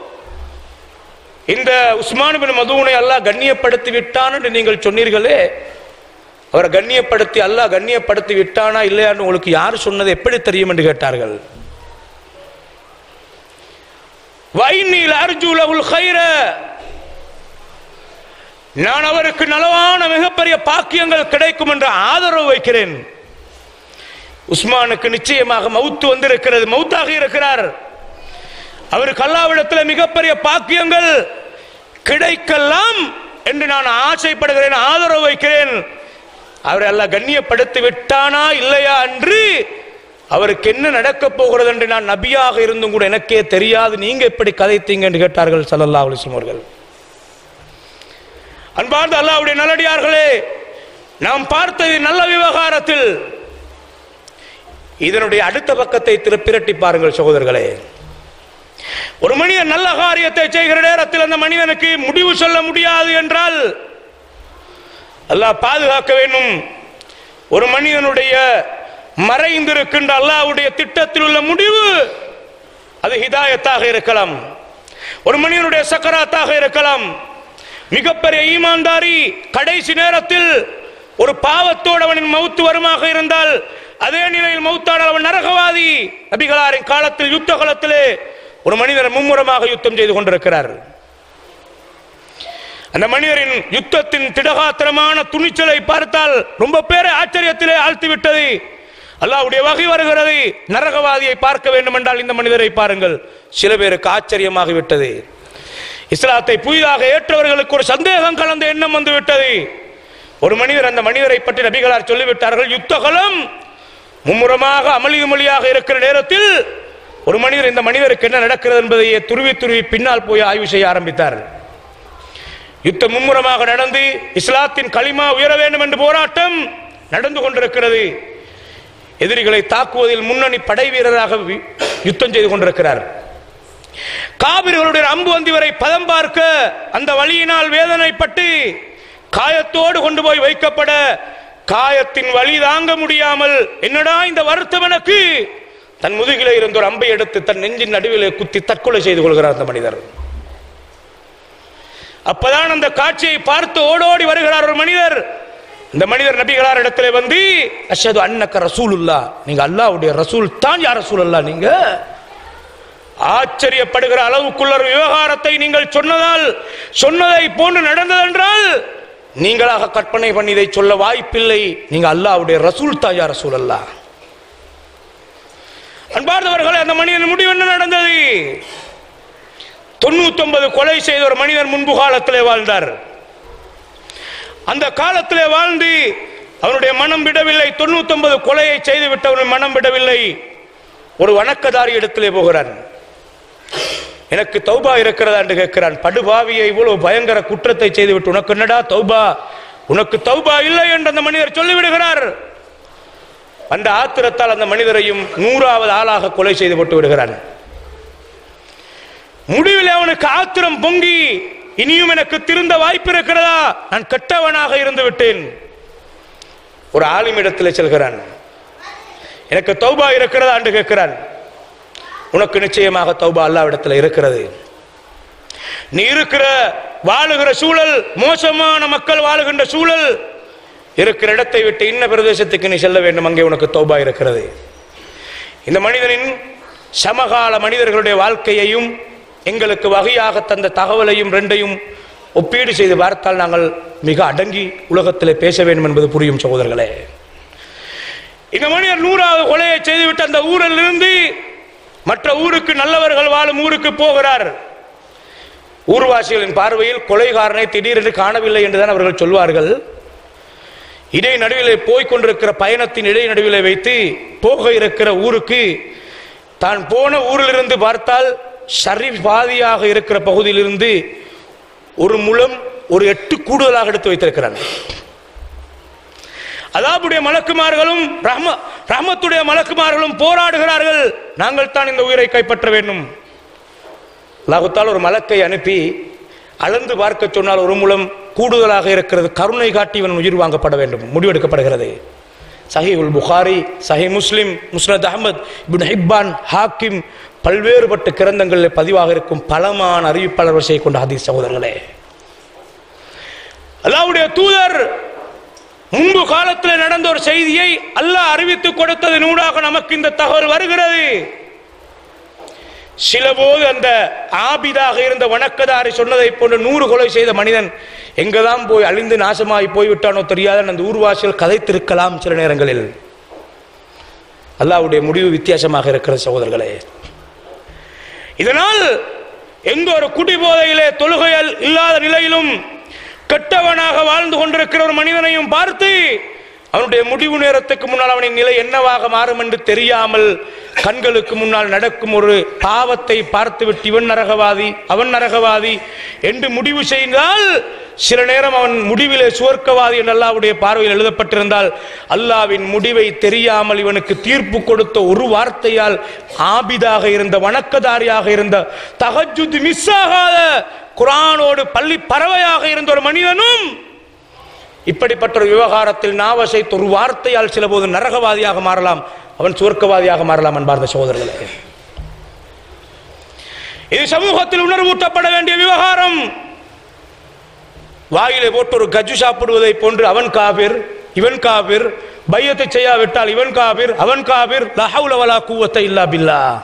இந்த உஸ்மான் இப்னு மத்ஊனை அல்லாஹ் கண்ணியப்படுத்தி விட்டான் என்று நீங்கள் சொன்னீர்களே, அவரை கண்ணியப்படுத்தி அல்லாஹ் கண்ணியப்படுத்தி விட்டானா இல்லையான்னு உங்களுக்கு யார் சொன்னது எப்படி தெரியும் என்று கேட்டார்கள். வைனில் அர்ஜுலஹுல் கைர, நான் அவருக்கு நலவான மிகப்பெரிய பாக்கியங்கள் கிடைக்கும் என்ற ஆதரவு வைக்கிறேன். உஸ்மானுக்கு நிச்சயமாக மவுத்து வந்திருக்கிறது, மவுத்தாக இருக்கிறார். அவருக்கு அல்லாஹ்விடத்தில் மிகப்பெரிய பாக்கியங்கள் கிடைக்கலாம் என்று நான் ஆசைப்படுகிறேன், ஆதரவு வைக்கிறேன். அவரை அல்லாஹ் கண்ணியப்படுத்தி விட்டானா இல்லையா என்று, அவருக்கு என்ன நடக்க போகிறது என்று நான் நபியாக இருந்தும் கூட எனக்கே தெரியாது, நீங்க எப்படி கதைத்தீங்க என்று கேட்டார்கள் ஸல்லல்லாஹு அலைஹி வஸல்லம் அவர்கள். அன்பார்ந்த அல்லாஹ்வுடைய நல்லடியார்களே, நாம் பார்த்தது நல்ல விவகாரத்தில் இதனுடைய அடுத்த பக்கத்தை பிரட்டி பாருங்கள் சகோதரர்களே. ஒரு மனிதன் நல்ல காரியத்தை செய்கிற நேரத்தில் அந்த மனிதனுக்கு முடிவு சொல்ல முடியாது என்றால் அல்லாஹ் பாதுகாக்க வேண்டும். ஒரு மனிதனுடைய மறைந்திருக்கின்ற அல்லாஹ்வுடைய திட்டத்தில் உள்ள முடிவு அது ஹிதாயத்தாக இருக்கலாம், ஒரு மனிதனுடைய சக்கராத்தாக இருக்கலாம். மிகப்பெரிய ஈமான்தாரி கடைசி நேரத்தில் ஒரு பாவத்தோடு அவனின் மௌத்து வருமாக இருந்தால் அதே நிலையில் மௌத்தானால் அவன் நரகவாதி. நபிகளாரின் காலத்தில் யுத்த காலத்திலே ஒரு மனிதர் மும்முரமாக யுத்தம் செய்து கொண்டிருக்கிறார். அந்த மனிதரின் யுத்தத்தின் திடகாத்திரமான துணிச்சலை பார்த்தால் ரொம்ப பேரை ஆச்சரியத்திலே ஆழ்த்திவிட்டது. அல்லாஹ்வுடைய வகை வருகிறது, நரகவாதியை பார்க்க வேண்டும் என்றால் இந்த மனிதரை பாருங்கள். சில பேருக்கு ஆச்சரியமாகிவிட்டது. இஸ்லாத்தை புதிதாக ஏற்றவர்களுக்கு ஒரு சந்தேகம் கலந்த எண்ணம் வந்துவிட்டது. ஒரு மனிதர், அந்த மனிதரை பற்றி நபிகளார் சொல்லிவிட்டார்கள், யுத்தகலம் மும்முரமாக அமளிமொழியாக இருக்கிற நேரத்தில் ஒரு மனிதர் இந்த மனிதருக்கு என்ன நடக்கிறது என்பதையே துருவி துருவி பின்னால் போய் ஆய்வு செய்ய ஆரம்பித்தார். யுத்தம் மும்முரமாக நடந்து இஸ்லாத்தின் களிமா உயர வேண்டும் என்று போராட்டம் நடந்து கொண்டிருக்கிறது. எதிரிகளை தாக்குவதில் முன்னணி படை வீரராக யுத்தம் செய்து கொண்டிருக்கிறார். காபிர்களுடைய அம்பு வந்தி வரை பதம் பார்க்க அந்த வலியினால் வேதனைப்பட்டு காயத்தோடு கொண்டு போய் வைக்கப்பட காயத்தின் வலி தாங்க முடியாமல் என்னடா இந்த வருத்தம் எனக்கு, தன் முதுகிலே இருந்த ஒரு அம்பை எடுத்து தன் நெஞ்சின் நடுவிலே குத்தி தற்கொலை செய்து கொள்கிறார் அந்த மனிதர். அப்பதான் அந்த காட்சியை பார்த்து ஓடோடி வருகிறார் ஒரு மனிதர். இந்த மனிதர் நபிகளார் இடத்துல வந்து அஷ்ஹது அன்னக ரசூலுல்லாஹ், நீங்க அல்லாஹ்வுடைய ரசூல் தான். யா ரசூலல்லாஹ், நீங்க ஆச்சரியப்படுகிற அளவுக்குள்ள ஒரு விவகாரத்தை நீங்கள் சொன்னதால் சொன்னதை போன்று நடந்ததென்றால் நீங்களாக கற்பனை பண்ணி இதை சொல்ல வாய்ப்பில்லை. நீங்க அல்லாஹ்வுடைய ரசூல் தான் யா ரசூலல்லாஹ். அன்பார்ந்தவர்களே, அந்த மனிதன் முடிவு என்ன நடந்தது? தொண்ணூத்தி ஒன்பது கொலை செய்த ஒரு மனிதன் முன்பு காலத்திலே வாழ்ந்தார். அந்த காலத்திலே வாழ்ந்து அவனுடைய மனம் விடவில்லை. தொண்ணூத்தி ஒன்பது கொலையை செய்து விட்டவன் மனம் விடவில்லை. ஒரு வணக்கதாரி இடத்திலே போகிறான். எனக்கு தௌபா இருக்கிறதா என்று கேட்கிறான். படுபாவியை இவ்வளவு பயங்கர குற்றத்தை செய்துவிட்டு உனக்கு என்னடா தௌபா, உனக்கு தௌபா இல்லை என்று அந்த மனிதர் சொல்லிவிடுகிறார். அந்த ஆத்திரத்தால் அந்த மனிதரையும் நூறாவது ஆளாக கொலை செய்து போட்டு விடுகிறான். முடிவில் அவனுக்கு ஆத்திரம் பொங்கி, இனியும் எனக்கு திருந்த வாய்ப்பு இருக்கிறதா, நான் கெட்டவனாக இருந்து விட்டேன். ஒரு ஆலிமிடத்தில் செல்கிறான். எனக்கு தௌபா இருக்கிறதா என்று கேட்கிறான். உனக்கு நிச்சயமாக தௌபா அல்லாஹ்விடத்தில் இருக்கிறது. நீ இருக்கிற வாழுகிற சூழல் மோசமான மக்கள் வாழுகின்ற சூழல், இருக்கிற இடத்தை விட்டு இன்ன பிரதேசத்துக்கு நீ செல்ல வேண்டும், அங்கே உனக்கு தௌபா இருக்கிறது. இந்த மனிதனின் சமகால மனிதர்களுடைய வாழ்க்கையையும் எங்களுக்கு வகையாக தந்த தகவலையும் ரெண்டையும் ஒப்பீடு செய்து பார்த்தால் நாங்கள் மிக அடங்கி உலகத்தில் பேச வேண்டும் என்பது புரியும் சகோதரர்களே. இந்த மனிதர் நூறாவது கொலையை செய்துவிட்டு அந்த ஊரில் இருந்து மற்ற ஊருக்கு, நல்லவர்கள் வாழும் ஊருக்கு போகிறார். ஊர்வாசிகளின் பார்வையில் கொலைகாரனை திடீரென்று காணவில்லை என்றுதான் அவர்கள் சொல்வார்கள். இடை நடுவிலே போய்கொண்டிருக்கிற பயணத்தின் இடை நடுவிலே வைத்து போக இருக்கிற ஊருக்கு, தான் போன ஊரிலிருந்து பார்த்தால் ஷரீப் பாதியாக இருக்கிற பகுதியிலிருந்து ஒரு முழம் ஒரு எட்டு கூடுதலாக எடுத்து வைத்திருக்கிறான். அல்லாஹ்வுடைய மலக்குமார்களும் ரஹ்மத்துடைய மலக்குமார்களும் போராடுகிறார்கள். நாங்கள் தான் இந்த உயிரை கைப்பற்ற வேண்டும். அல்லாஹ் தஆலா ஒரு மலக்கை அனுப்பி அளந்து பார்க்க சொன்னால் ஒரு முழம் கூடுதலாக இருக்கிறது. கருணை காட்டி இவன் உயிர் வாங்கப்பட வேண்டும், முடிவெடுக்கப்படுகிறது. சஹீஹுல் புகாரி, சஹீஹ் முஸ்லிம், முஸ்னத் அஹ்மத், இப்னு ஹிப்பான், ஹாக்கிம், பல்வேறுபட்ட கிரந்தங்களில் பதிவாக இருக்கும் பலமான அறிவிப்பாளர் வரிசையை கொண்ட ஹதீஸ் சகோதரர்களே. அல்லாஹ்வுடைய தூதர் முன்பு காலத்தில் நடந்த ஒரு செய்தியை அல்லாஹ் அறிவித்து கொடுத்ததன் ஊடாக நமக்கு இந்த தகவல் வருகிறது. சில போது அந்த ஆபிதாக இருந்த வணக்கதாரி சொன்னதை போன்ற நூறு கொலை செய்த மனிதன் எங்கதான் போய் அழிந்து நாசமாகி போய்விட்டானோ தெரியாத அந்த ஊர்வாசிகள் கதைத்திருக்கலாம் சில நேரங்களில். அல்லாஹ்வுடைய முடிவு வித்தியாசமாக இருக்கிற சகோதரர்களே. இதனால் எந்த ஒரு குடிபோதையிலே தொழுகையில் இல்லாத நிலையிலும் கெட்டவனாக வாழ்ந்து கொண்டிருக்கிற ஒரு மனிதனையும் பார்த்து அவனுடைய முடிவு நேரத்துக்கு முன்னால் அவனின் நிலை என்னவாக மாறும் என்று தெரியாமல் கண்களுக்கு முன்னால் நடக்கும் ஒரு பாவத்தை பார்த்துவிட்டு இவன் நரகவாதி அவன் நரகவாதி என்று முடிவு செய்தால் சில நேரம் அவன் முடிவிலே சுவர்க்கவாதி என்று அல்லாஹ்வுடைய பார்வையில் எழுதப்பட்டிருந்தால் அல்லாஹ்வின் முடிவை தெரியாமல் இவனுக்கு தீர்ப்பு கொடுத்த ஒரு வார்த்தையால் ஆபிதாக இருந்த, வணக்கதாரியாக இருந்த, தஹஜ்ஜுத் மிஸ் ஆகாத, குர்ஆனோடு பள்ளி பறவையாக இருந்த ஒரு மனிதனும் இப்படிப்பட்ட ஒரு விவகாரத்தில் நாவசைத்த ஒரு வார்த்தையால் சில போது நரகவாதியாக மாறலாம், அவன் சுவர்க்கவாதியாக மாறலாம். அன்பார்ந்த சகோதரர்களே, இது சமூகத்தில் உணர்வூட்டப்பட வேண்டிய விவகாரம். வாயிலே போட்டு ஒரு கஜு சாப்பிடுவதை போன்று அவன் காபிர் இவன் காபிர், பையத்தை செய்யாவிட்டால் இவன் காபிர் அவன் காபிர், லா ஹவுல வலா குவத்த இல்லா பில்லாஹ்.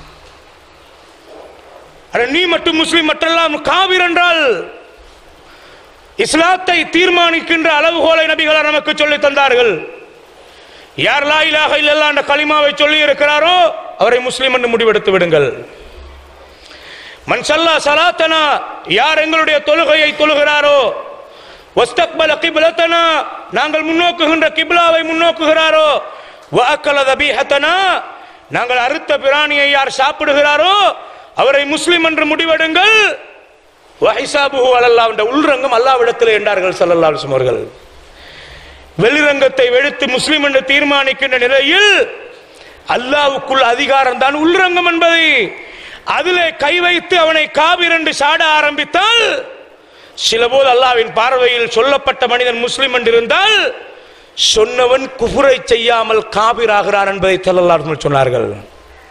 நீ மட்டும் முஸ்லிம் மற்றெல்லாம் காபிர் என்றால் இஸ்லாத்தை தீர்மானிக்கின்ற அளவுகோலை நபிகளார் நமக்கு சொல்லி தந்தார்கள். யார் லா இலாஹ இல்லல்லாஹ் என்ற கலிமாவை சொல்லி இருக்கிறாரோ அவரை முஸ்லிம் என்று முடிவெடுத்து விடுங்கள். மன் ஸல்லா ஸலாத்தனா, யார் எங்களுடைய தொழுகையை தொழுகிறாரோ, வஸ்தக்பல கிப்லத்தனா, நாங்கள் முன்னோக்குகின்ற கிப்லாவை முன்னோக்குகிறாரோ, வஅக்கல தபீஹத்தனா, நாங்கள் அறுத்த பிராணியை யார் சாப்பிடுகிறாரோ அவரை முஸ்லிம் என்று முடிவெடுங்கள். வஹிசாபுஹு அலல்லாஹ், என்ற உள்ரங்கம் அல்லாஹ்விடத்தில் என்றார்கள் ஸல்லல்லாஹு அலைஹி வஸல்லம் அவர்கள். வெளிரங்கத்தை வெளுத்து முஸ்லிம் என்று தீர்மானிக்கின்ற நிலையில் அல்லாஹ்வுக்குள் அதிகாரம் தான் உள்ரங்கம் என்பது. அதிலே கை வைத்து அவனை காபிர் என்று சாட ஆரம்பித்தால் சில போது அல்லாஹ்வின் பார்வையில் சொல்லப்பட்ட மனிதன் முஸ்லிம் என்று இருந்தால் சொன்னவன் குஃபுரை செய்யாமல் காபிர் ஆகிறான் என்பதை ஸல்லல்லாஹு அலைஹி வஸல்லம் சொன்னார்கள்.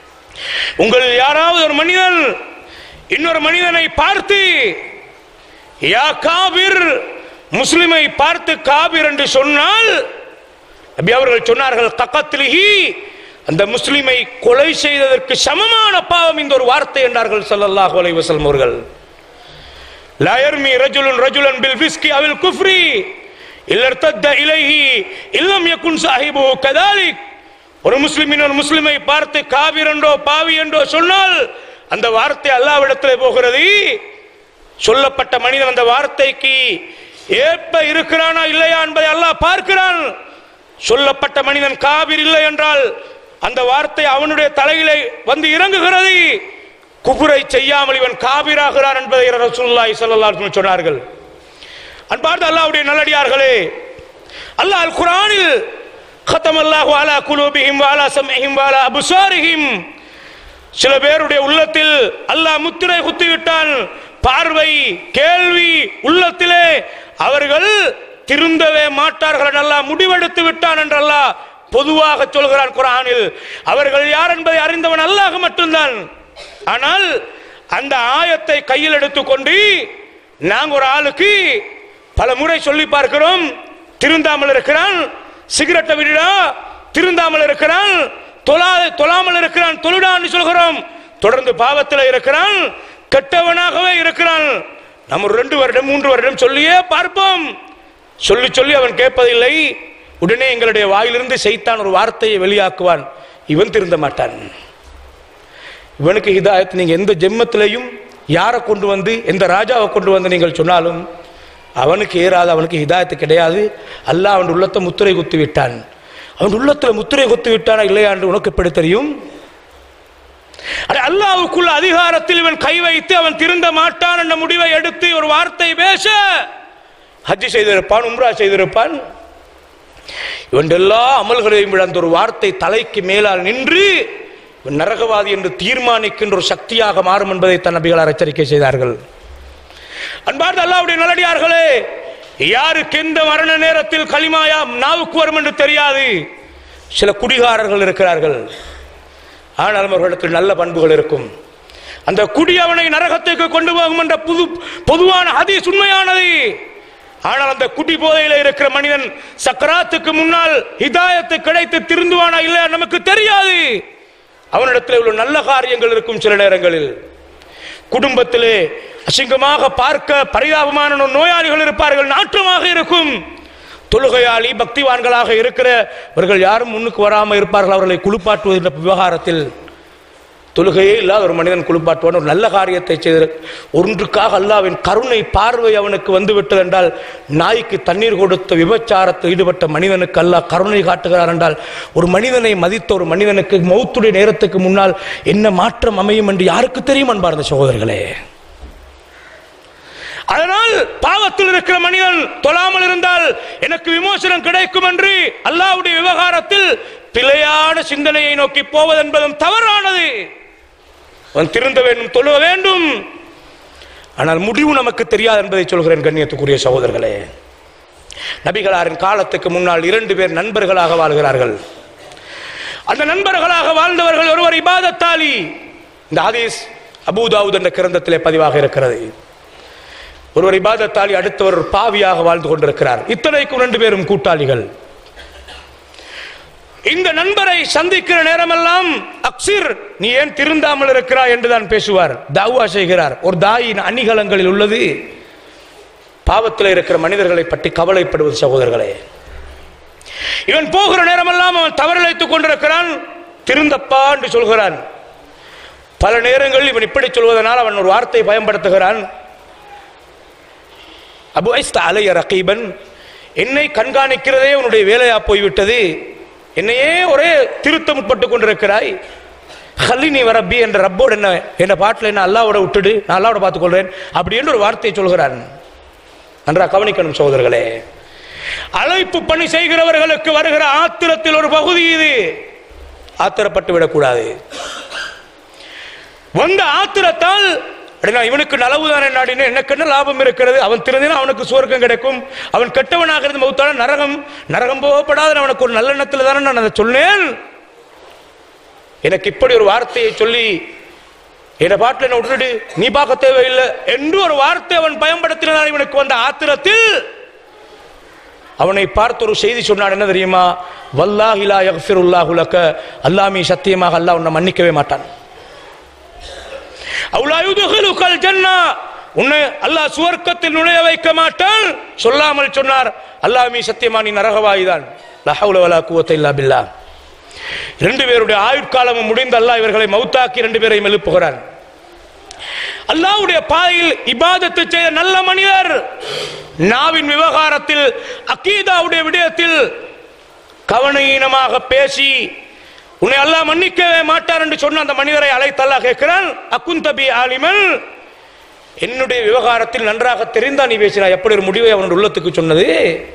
உங்கள் யாராவது ஒரு மனிதன் இன்னொரு மனிதனை பார்த்து யா காபிர், முஸ்லிமை பார்த்து காபிர் என்று சொன்னால் நபி அவர்கள் சொன்னார்கள், ககத்லிஹி, அந்த முஸ்லிமை கொலை செய்ததற்கு சமமான பாவம் இந்த ஒரு வார்த்தை என்றார்கள் ஸல்லல்லாஹு அலைஹி வஸல்லம் அவர்கள். லா யர்மி ரஜுலுன் ரஜுலன் பில் ஃபிஸ்கி அவில் குஃப்ரி இல்லா இர்தத்த இலைஹி இல்லம் யகுன் ஸாஹிபுஹு கதாலிக். ஒரு முஸ்லிமின் ஒரு முஸ்லிமை பார்த்து காபிர் என்றோ பாவி என்றோ சொன்னால் அந்த வார்த்தை அல்லாஹ்விடத்தில் போகிறது. சொல்லப்பட்ட மனிதன் அந்த வார்த்தைக்கு ஏற்ப இருக்கிறானா இல்லையா என்பதை அல்லாஹ் பார்க்கிறான். சொல்லப்பட்ட மனிதன் காபிர் இல்லை என்றால் அந்த வார்த்தை அவனுடைய தலையிலே வந்து இறங்குகிறது. குஃபரை செய்யாமல் இவன் காபிராகிறான் என்பதை ரசூலுல்லாஹி ஸல்லல்லாஹு அலைஹி வஸல்லம் சொன்னார்கள். அன்பார்ந்த அல்லாஹ்வுடைய நல்லடியார்களே, அல்லாஹ் அல் குர்ஆனில் கதமல்லாஹு அலா குலூபிஹிம் வ அலா சம்இஹிம் வ அலா அப்சாரிஹிம், சில பேருடைய உள்ளத்தில் அல்லாஹ் முத்திரை குத்தி விட்டான். பார்வை, கேள்வி உள்ளத்திலே அவர்கள் திருந்தவே மாட்டார்கள் அல்லாஹ் முடிவெடுத்து விட்டான் என்று அல்லாஹ் பொதுவாக சொல்கிறான் குர்ஆனில். அவர்கள் யார் என்பதை அறிந்தவன் அல்லாஹ் மட்டும்தான். ஆனால் அந்த ஆயத்தை கையில் எடுத்துக்கொண்டு நாங்கள் ஒரு ஆளுக்கு பல முறை சொல்லி பார்க்கிறோம், திருந்தாமல் இருக்கிறான், சிகரெட்டை விடா திருந்தாமல் இருக்கிறான், தொழா தொழாமல் இருக்கிறான், தொழுடான்னு சொல்கிறோம், தொடர்ந்து பாவத்தில் இருக்கிறான், கெட்டவனாகவே இருக்கிறான். நம்ம ஒரு ரெண்டு வருடம் மூன்று வருடம் சொல்லியே பார்ப்போம். சொல்லி சொல்லி அவன் கேட்பதில்லை. உடனே எங்களுடைய வாயிலிருந்து சைத்தான் ஒரு வார்த்தையை வெளியாக்குவான், இவன் திருந்த மாட்டான், இவனுக்கு ஹிதாயத். நீங்க எந்த ஜென்மத்திலையும் யாரை கொண்டு வந்து எந்த ராஜாவை கொண்டு வந்து நீங்கள் சொன்னாலும் அவனுக்கு ஏறாது, அவனுக்கு ஹிதாயத்து கிடையாது. அல்லாஹ் அவன் உள்ளத்தை முத்திரை குத்தி விட்டான். அவன் உள்ளத்தில் முத்திரை குத்தி விட்டானா இல்லையா என்று உனக்கு எப்படி தெரியும்? அல்லாஹ்வுக்குள்ள அதிகாரத்தில் இவன் கை வைத்து அவன் திருந்த மாட்டான் என்ற முடிவை எடுத்து ஒரு வார்த்தை பேச ஹஜ் செய்திருப்பான், உம்ரா செய்திருப்பான், இவன் எல்லா அமல்களையும் இழந்த ஒரு வார்த்தை தலைக்கு மேலால் நின்று நரகவாதி என்று தீர்மானிக்கின்ற ஒரு சக்தியாக மாறும் என்பதை தன் நபிகளார் எச்சரிக்கை செய்தார்கள். அன்பார்ந்த அல்லாஹ்வுடைய நல்லடியார்களே, யாருக்கு எந்த மரண நேரத்தில் கலிமாயா நாவுக்கு வரும் என்று தெரியாது. சில குடிகாரர்கள் இருக்கிறார்கள், ஆனால் அவர்களிடத்தில் நல்ல பண்புகள் இருக்கும். அந்த குடி அவனை நரகத்துக்கு கொண்டு போகும் என்ற புது பொதுவான ஹதீஸ் உண்மையானது. ஆனால் அந்த குடி போதையில் இருக்கிற மனிதன் சக்கராத்துக்கு முன்னால் ஹிதாயத்து கிடைத்து திருந்துவானா இல்லையா நமக்கு தெரியாது. அவனிடத்தில் உள்ள நல்ல காரியங்கள் இருக்கும். சில நேரங்களில் குடும்பத்திலே அசிங்கமாக பார்க்க பரிதாபமான நோயாளிகள் இருப்பார்கள், நாற்றமாக இருக்கும். தொழுகையாளி பக்திவான்களாக இருக்கிறவர்கள் யாரும் முன்னுக்கு வராமல் இருப்பார்கள். அவர்களை குளிப்பாட்டுவது என்ற விவகாரத்தில் தொழுகையே இல்லாத ஒரு மனிதன் குளிப்பாட்டுவான். ஒரு நல்ல காரியத்தை செய்த ஒன்றுக்காக அல்லாஹ்வின் கருணை பார்வை அவனுக்கு வந்துவிட்டது என்றால், நாய்க்கு தண்ணீர் கொடுத்த விபச்சாரத்தில் ஈடுபட்ட மனிதனுக்கு அல்லாஹ் கருணை காட்டுகிறார் என்றால், ஒரு மனிதனை மதித்த ஒரு மனிதனுக்கு மௌத்துடைய நேரத்துக்கு முன்னால் என்ன மாற்றம் அமையும் என்று யாருக்கு தெரியும் அன்பார்ந்த சகோதரர்களே. அதனால் பாவத்தில் இருக்கிற மனிதன் தொழாமல் இருந்தால் எனக்கு விமோசனம் கிடைக்கும் என்று அல்லாஹ்வுடைய விவகாரத்தில் பிழையான சிந்தனையை நோக்கி போவது என்பதும் தவறானது. அவன் திருந்த வேண்டும், தொழுக வேண்டும், ஆனால் முடிவு நமக்கு தெரியாது என்பதை சொல்கிறேன். கண்ணியத்துக்குரிய சகோதரர்களே, நபிகளாரின் காலத்துக்கு முன்னால் இரண்டு பேர் நண்பர்களாக வாழ்கிறார்கள். அந்த நண்பர்களாக வாழ்ந்தவர்கள் ஒருவர் இபாதத்தாலி. இந்த ஹதீஸ் அபூ தாவூத் என்ற கிரந்தத்திலே பதிவாக இருக்கிறது. ஒருவர் இபாதத்தாலி, அடுத்தவர் பாவியாக வாழ்ந்து கொண்டிருக்கிறார். இத்தனைக்கும் ரெண்டு பேரும் கூட்டாளிகள். இந்த நண்பரை சந்திக்கிற நேரமெல்லாம் அக்ஸிர், நீ ஏன் திருந்தாமல் இருக்கிறாய் என்றுதான் பேசுவார், தாவா செய்கிறார். ஒரு தாயின் அணிகலங்களில் உள்ளது பாவத்தில் இருக்கிற மனிதர்களை பற்றி கவலைப்படுவது. சகோதரர்களே, இவன் போகிற நேரமெல்லாம் அவன் தவறிழைத்துக் கொண்டிருக்கிறான், திருந்தப்பா என்று சொல்கிறான். பல நேரங்களில் இவன் இப்படி சொல்வதனால் அவன் ஒரு வார்த்தை பயன்படுத்துகிறான், அபு ஐஸ்த அலைய ரகீபன், என்னை கண்காணிக்கிறதே உன்னுடைய வேலையா போய்விட்டது, என்னையே ஒரே திருத்த முற்பட்டு கொண்டிருக்கிறாய். ஹல்லினி வரப்பி என்ற ரப்போடு என்ன என்ற பாட்டில் என்ன அல்லாவோட விட்டுடு, நான் அல்லாவோட பார்த்துக் கொள்றேன் அப்படி என்று ஒரு வார்த்தையை சொல்கிறான். நன்றாக கவனிக்கணும் சகோதரர்களே. அழைப்பு பணி செய்கிறவர்களுக்கு வருகிற ஆத்திரத்தில் ஒரு பகுதி இது. ஆத்திரப்பட்டு விடக்கூடாது. வந்த ஆத்திரத்தால் இவனுக்கு நலவுதானே நாடின, எனக்கு என்ன லாபம் இருக்கிறது, அவன் திருந்தினா அவனுக்கு சுவர்க்கம் கிடைக்கும், அவன் கெட்டவனாக இருந்து மௌத்தான நரகம் நரகம் போகப்படாத அவனுக்கு ஒரு நல்லெண்ணத்தில் தானே நான் அதை சொன்னேன். எனக்கு இப்படி ஒரு வார்த்தையை சொல்லி என் பாட்டில் என்ன விட்டுடு, நீ பார்க்க தேவையில்லை என்று ஒரு வார்த்தை அவன் பயன்படுத்தினான். இவனுக்கு வந்த ஆத்திரத்தில் அவனை பார்த்து ஒரு செய்தி சொன்னான். என்ன தெரியுமா? வல்லாஹி லா யக்ஃபிருல்லாஹு லக, அல்லாஹ்மீ சத்தியமாக அல்லாஹ் உன்னை மன்னிக்கவே மாட்டான். அவுலா யுத்கிலுகல் ஜன்னah, உன்னை அல்லாஹ் சுவர்க்கத்தில் நுழைய வைக்க மாட்டான். சொல்லாமல் சொன்னார், அல்லாஹ்மீ சத்தியமா நீ நரகவாதிதான். லா ஹவ்ல வலா குவத்த இல்லா பில்லாஹ். ரெண்டு பேருடைய ஆயுட்காலமும் முடிந்து அல்லாஹ் இவர்களை மௌத்தாக்கி ரெண்டு பேரையும் எழுப்புகிறான். அல்லாஹ்வுடைய பாதையில் இபாதத்து செய்த நல்ல மனிதர் நாவின் விவகாரத்தில் அகீதாவுடைய விடயத்தில் கவனீனமாக பேசி உன்னை அல்லாஹ் மன்னிக்கவே மாட்டார் என்று சொன்ன அந்த மனிதரை அழைத்து அல்லாஹ் கேட்கிறான், அகுந்தபி ஆலிமன், என்னுடைய விவகாரத்தில் நன்றாக தெரிந்தா நீ பேசினாய், எப்படி ஒரு முடிவை அவனுடைய உள்ளத்துக்கு சொன்னது?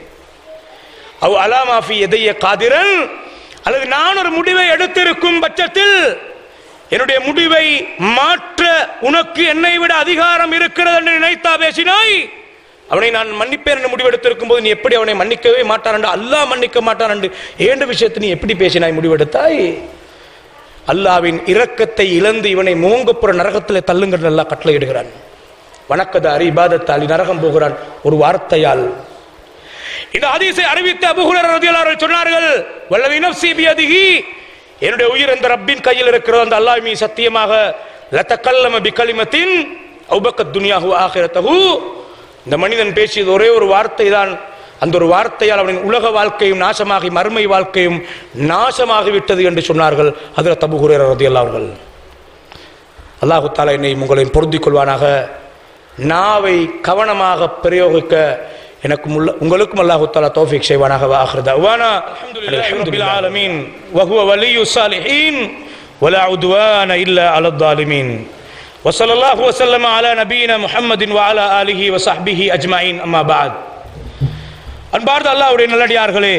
அவ் அலாமாஃபி எதைய காதிரன், அல்லது நான் ஒரு முடிவை எடுத்திருக்கும் பட்சத்தில் என்னுடைய முடிவை மாற்ற உனக்கு என்னை விட அதிகாரம் இருக்கிறது என்று நினைத்தா பேசினாய், அவனை நான் மன்னிப்பேன் என்று முடிவெடுத்திருக்கும் போது நீ எப்படி அவனை மன்னிக்கவே மாட்டான் என்று, அல்லாஹ் மன்னிக்க மாட்டான் என்று ஏண்ட விஷயத்தை நீ எப்படி பேசினாய் முடிவெடுத்தாய்? அல்லாஹ்வின் இரக்கத்தை இழந்து இவனை மூங்கப்புற நரகத்தில் தள்ளுங்கள் அல்லாஹ் கட்டளையிடுகிறான். வணக்கதாரி இபாதத்தால் நரகம் போகிறான் ஒரு வார்த்தையால். இந்த ஹதீஸை அறிவித்த அபூ ஹுரைரா ரலியல்லாஹு அன்ஹு சொன்னார்கள், வல்லதி நஃப்ஸி பியதிஹி, என்னுடைய உயிர் அந்த ரப்பின் கையில் இருக்கிறது, அந்த அல்லாஹ் மீது சத்தியமாக, லதகல்லம பிகலிமத்தின் அவுபக்கத் துன்யாஹு ஆகிரத்தஹு, இந்த மனிதன் பேசியது ஒரே ஒரு வார்த்தை தான், அந்த ஒரு வார்த்தையால் அவனின் உலக வாழ்க்கையும் நாசமாகி மறுமை வாழ்க்கையும் நாசமாகிவிட்டது என்று சொன்னார்கள் ஹஜ்ரத் அபூ ஹுரைரா ரலியல்லாஹு அன்ஹு. அல்லாஹ் தஆலா என்னை உங்களையும் பொருந்திக் கொள்வானாக. நாவை கவனமாக பிரயோகிக்க எனக்கும் உங்களுக்கும் அல்லாஹ் தஆலா தௌஃபீக் செய்வானாக. வ ஆகிரு தஅவானா அல்ஹம்துலில்லாஹி ரப்பில் ஆலமீன் வ ஹுவ வலியுஸ் ஸாலிஹீன் வ லா உத்வான இல்லா அலல் ஸாலிமீன். வ ஸல்லல்லாஹு வ ஸல்லம அலா நபியினா முஹம்மதின் வ அலா ஆலிஹி வ ஸஹ்பிஹி அஜ்மஈன். அம்மா பஅத். அன்பார்ந்த அல்லாஹ்வுடைய நல்லடியார்களே,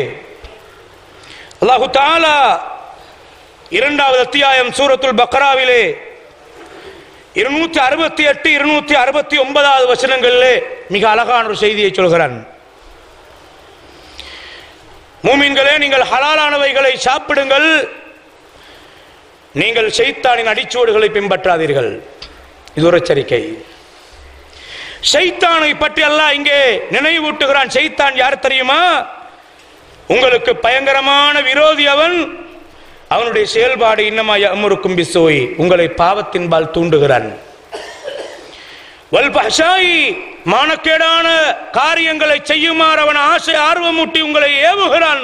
அல்லாஹ் தஆலா இரண்டாவது அத்தியாயம் சூரத்துல் பக்ராவிலே இருநூற்றி அறுபத்தி எட்டு இருநூற்றி அறுபத்தி ஒன்பதாவது வசனங்களிலே மிக அழகான ஒரு செய்தியை சொல்கிறான். மூமின்களே, நீங்கள் ஹலாலானவைகளை சாப்பிடுங்கள், நீங்கள் ஷைத்தானின் அடிச்சுவடுகளை பின்பற்றாதீர்கள். இது ஒரு எச்சரிக்கை. ஷைத்தானை பற்றி அல்லாஹ் இங்கே நினைவூட்டுகிறான். ஷைத்தான் யார் தெரியுமா? உங்களுக்கு பயங்கரமான விரோதி அவன். அவனுடைய செயல்பாடு இன்னமா யஅமுருக்கும் பிஸ்ஸூஇ, உங்களை பாவத்தின்பால் தூண்டுகிறான். வல் ஃபஹ்ஷாஇ, மானக்கேடான காரியங்களை செய்யுமாறு அவன் ஆசை ஆர்வமூட்டி உங்களை ஏவுகிறான்.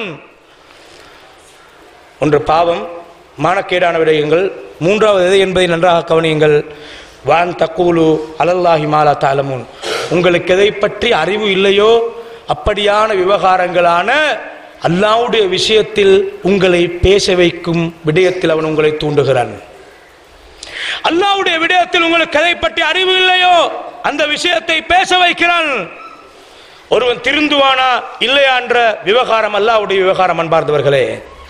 ஒன்று பாவம், மானக்கேடான விடயங்கள். மூன்றாவது எது என்பதை நன்றாக கவனியுங்கள். வான் தக்கூலு அலல்லாஹி மா லா தஅலமூன், உங்களுக்கு எதை பற்றி அறிவு இல்லையோ அப்படியான விவகாரங்களான அல்லாஹ்வுடைய விஷயத்தில் உங்களை பேச வைக்கும் விடயத்தில் அவன் உங்களை தூண்டுகிறான். அல்லாஹ்வுடைய விடயத்தில் உங்களுக்கு எதை பற்றி அறிவு இல்லையோ அந்த விஷயத்தை பேச வைக்கிறான். ஒருவன் திருந்துவானா இல்லையா என்ற விவகாரம் அல்லாஹ்வுடைய விவகாரம். அன்பார்ந்தவர்களே,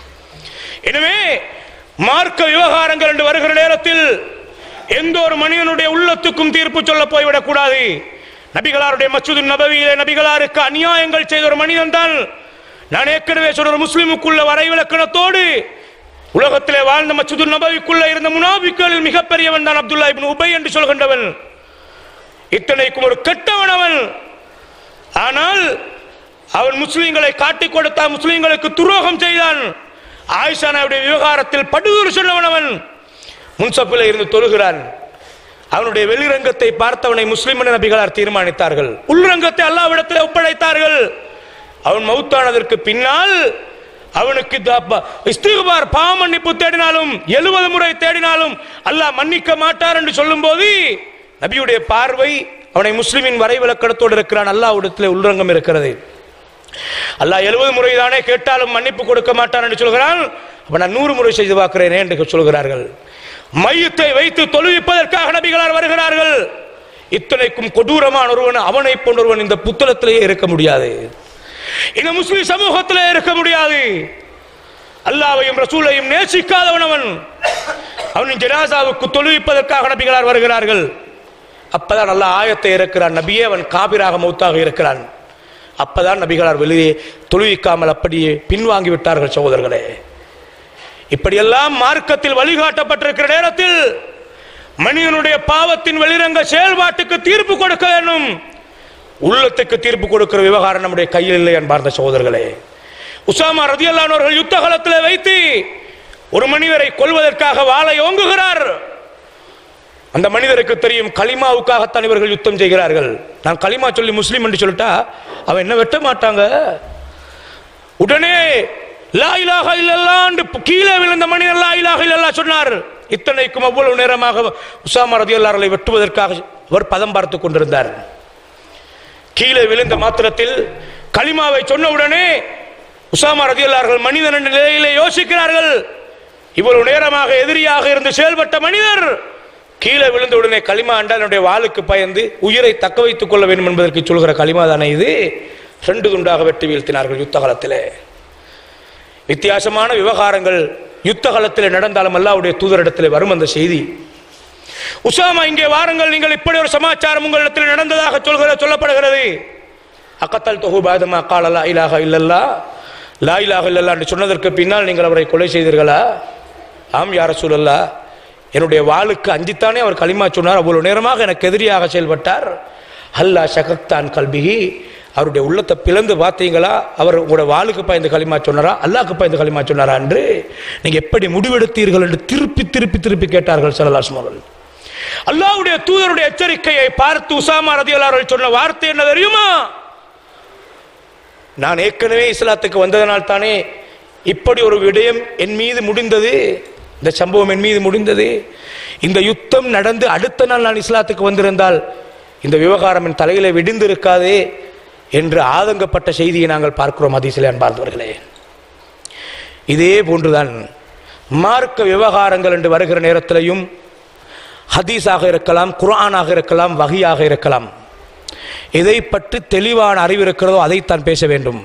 எனவே மார்க்க விவகாரங்கள் என்று வருகிற நேரத்தில் எந்த ஒரு மனிதனுடைய உள்ளத்துக்கும் தீர்ப்பு சொல்ல போய்விடக் கூடாது. நபிகளாருடைய மஸ்ஜிது நபவியிலே நபிகளாருக்கு அநியாயங்கள் செய்த ஒரு மனிதன் தான், நான் ஏற்கனவே சொன்ன ஒரு முஸ்லிமுக்குள்ள வரைவிலக்கணத்தோடு உலகத்திலே வாழ்ந்த மஸ்ஜிது நபவிக்குள்ள இருந்த முனாபிக்குகளில் மிகப்பெரியவன் தான் அப்துல்லா இப்னு உபை என்று சொல்கின்றவன். இத்தனைக்கும் ஒரு கெட்டவன் அவன். ஆனால் அவன் முஸ்லிம்களை காட்டிக் கொடுத்தான், முஸ்லிம்களுக்கு துரோகம் செய்தான். ஆயிஷா நாயுடைய விவகாரத்தில் படுதூறு சொன்னவன் அவன். முன்சப்பில் இருந்து தொழுகிறான். அவனுடைய வெளிரங்கத்தை பார்த்தவனை முஸ்லிம் நபிகளார் தீர்மானித்தார்கள், உள்ரங்கத்தை அல்லாஹ்விடத்தில் ஒப்படைத்தார்கள். அவன் மௌத்தானதற்கு பின்னால் அவனுக்கு இஸ்திக்பார் பாவ மன்னிப்பு தேடினாலும் எழுபது முறை தேடினாலும் அல்லாஹ் மன்னிக்க மாட்டார் என்று சொல்லும் போது நபியுடைய பார்வை அவனை முஸ்லிமின் வரைவிலக்கணத்தோடு இருக்கிறான். அல்லாஹ்விடத்தில் உள்ரங்கம் இருக்கிறது. அல்லாஹ் எழுபது முறை தானே கேட்டாலும் மன்னிப்பு கொடுக்க மாட்டான் என்று சொல்கிறான். அப்ப நான் நூறு முறை செய்து பார்க்கிறேனே என்று சொல்கிறார்கள். மையத்தை வைத்து தொழுவிப்பதற்காக நபிகளார் வருகிறார்கள். இத்தனைக்கும் கொடூரமான ஒருவன், அவனை போன்றொருவன் இந்த புத்தகத்திலேயே இருக்க முடியாது, இந்த முஸ்லிம் சமூகத்திலே இருக்க முடியாது. அல்லாஹ்வையும் ரசூலையும் நேசிக்காதவன் அவன். அவனின் ஜனாசாவுக்கு தொழுவிப்பதற்காக நபிகளார் வருகிறார்கள். அப்பதான் அல்லாஹ் ஆயத்தை இறக்கிறான், நபியே அவன் காபிராக மௌத்தாக இருக்கிறான். அப்பதான் நபிகளார் வெளியே தொழுவிக்காமல் அப்படியே பின்வாங்கி விட்டார்கள். சகோதரர்களே, இப்படியெல்லாம் மார்க்கத்தில் வழிகாட்டப்பட்டிருக்கிற நேரத்தில் மனிதனுடைய பாவத்தின் வெளிரங்க செயல்பாட்டுக்கு தீர்ப்பு கொடுக்க வேண்டும். உள்ளத்துக்கு தீர்ப்பு கொடுக்கிற விவகாரம் நம்முடைய கையில் இல்லை அன்பார்ந்த சகோதரர்களே. உசாமா ரலியல்லாஹு அன்ஹு அவர்கள் யுத்த களத்தில் வைத்து ஒரு மனிதரை கொல்வதற்காக வாளை ஓங்குகிறார். அந்த மனிதருக்கு தெரியும் கலிமாவுக்காகத்தான் இவர்கள் யுத்தம் செய்கிறார்கள். நான் கலிமா சொல்லி முஸ்லீம் என்று சொல்லிட்டா அவன் என்ன வெட்ட மாட்டாங்க. உடனே லா இலாஹா இல்லல்லாஹ் என்று கீழே விழுந்த மனிதர் லா இலாஹா இல்லல்லாஹ் சொன்னார். இத்தனைக்கும் அவ்வளவு நேரமாக உசாமா ரலியல்லாஹு அன்ஹு வெட்டுவதற்காக அவர் பதம் பார்த்து கொண்டிருந்தார். கீழே விழுந்த மாத்திரத்தில் கலிமாவை சொன்ன உடனே உசாமா ரலியல்லாஹு அன்ஹு மனிதன் என்ற நிலையிலே யோசிக்கிறார்கள். இவ்வளவு நேரமாக எதிரியாக இருந்து செயல்பட்ட மனிதர் கீழே விழுந்த உடனே கலிமா என்றால் என்னுடைய வாளுக்கு பயந்து உயிரை தக்க வைத்துக் கொள்ள வேண்டும் என்பதற்கு சொல்கிற கலிமா தானே இது. ரெண்டு துண்டாக வெட்டி வீழ்த்தினார்கள் யுத்த காலத்திலே. வித்தியாசமான விவகாரங்கள் யுத்த காலத்தில் நடந்தாலும் அல்லாஹ்வுடைய தூதரிடத்தில் வரும் அந்த செய்தி. உசாமா இங்கே வாருங்கள், நீங்கள் இப்படி ஒரு சமாச்சாரம் உங்களிடத்தில் நடந்ததாக சொல்கிற சொல்லப்படுகிறது. அக்கத்தல் தொகு பாதமா கால லா இலாஹா இல்லல்லாஹ் லா இலாஹா இல்லல்லாஹ் என்று சொன்னதற்கு பின்னால் நீங்கள் அவரை கொலை செய்தீர்களா? ஆம் யா ரசூலல்லாஹ், என்னுடைய வாளுக்கு அஞ்சித்தானே அவர் கலிமா சொன்னார். அவ்வளவு நேரமாக எனக்கு எதிரியாக செயல்பட்டார். அல்லா ஷகத்தான் கல்பிஹி, அவருடைய உள்ளத்தை பிளந்து பார்த்தீங்களா? அவர் உங்களோட வாளுக்கு பயந்து கலிமா சொன்னாரா அல்லாஹ்க்கு பயந்து கலிமா சொன்னாரா என்று நீங்க எப்படி முடிவெடுத்தீர்கள் என்று திருப்பி திருப்பி திருப்பி கேட்டார்கள் ஸல்லல்லாஹு அலைஹி வஸல்லம். அல்லாஹ்வுடைய தூதருடைய எச்சரிக்கையை பார்த்து உசாமா ரலியல்லாஹு அன்ஹு சொன்ன வார்த்தை என்ன தெரியுமா? நான் ஏற்கனவே இஸ்லாத்துக்கு வந்ததனால் தானே இப்படி ஒரு விடயம் என் மீது முடிந்தது, இந்த சம்பவம் என் மீது முடிந்தது. இந்த யுத்தம் நடந்து அடுத்த நாள் நான் இஸ்லாத்துக்கு வந்திருந்தால் இந்த விவகாரம் என் தலையில விடிந்திருக்காதே என்று ஆதங்கப்பட்ட செய்தியை நாங்கள் பார்க்கிறோம் ஹதீஸிலே அன்பார்ந்தவர்களே. இதே போன்றுதான் மார்க்க விவகாரங்கள் என்று வருகிற நேரத்திலையும் ஹதீஸாக இருக்கலாம், குர்ஆனாக இருக்கலாம், வஹியாக இருக்கலாம், எதை பற்றி தெளிவான அறிவு இருக்கிறதோ அதைத்தான் பேச வேண்டும்.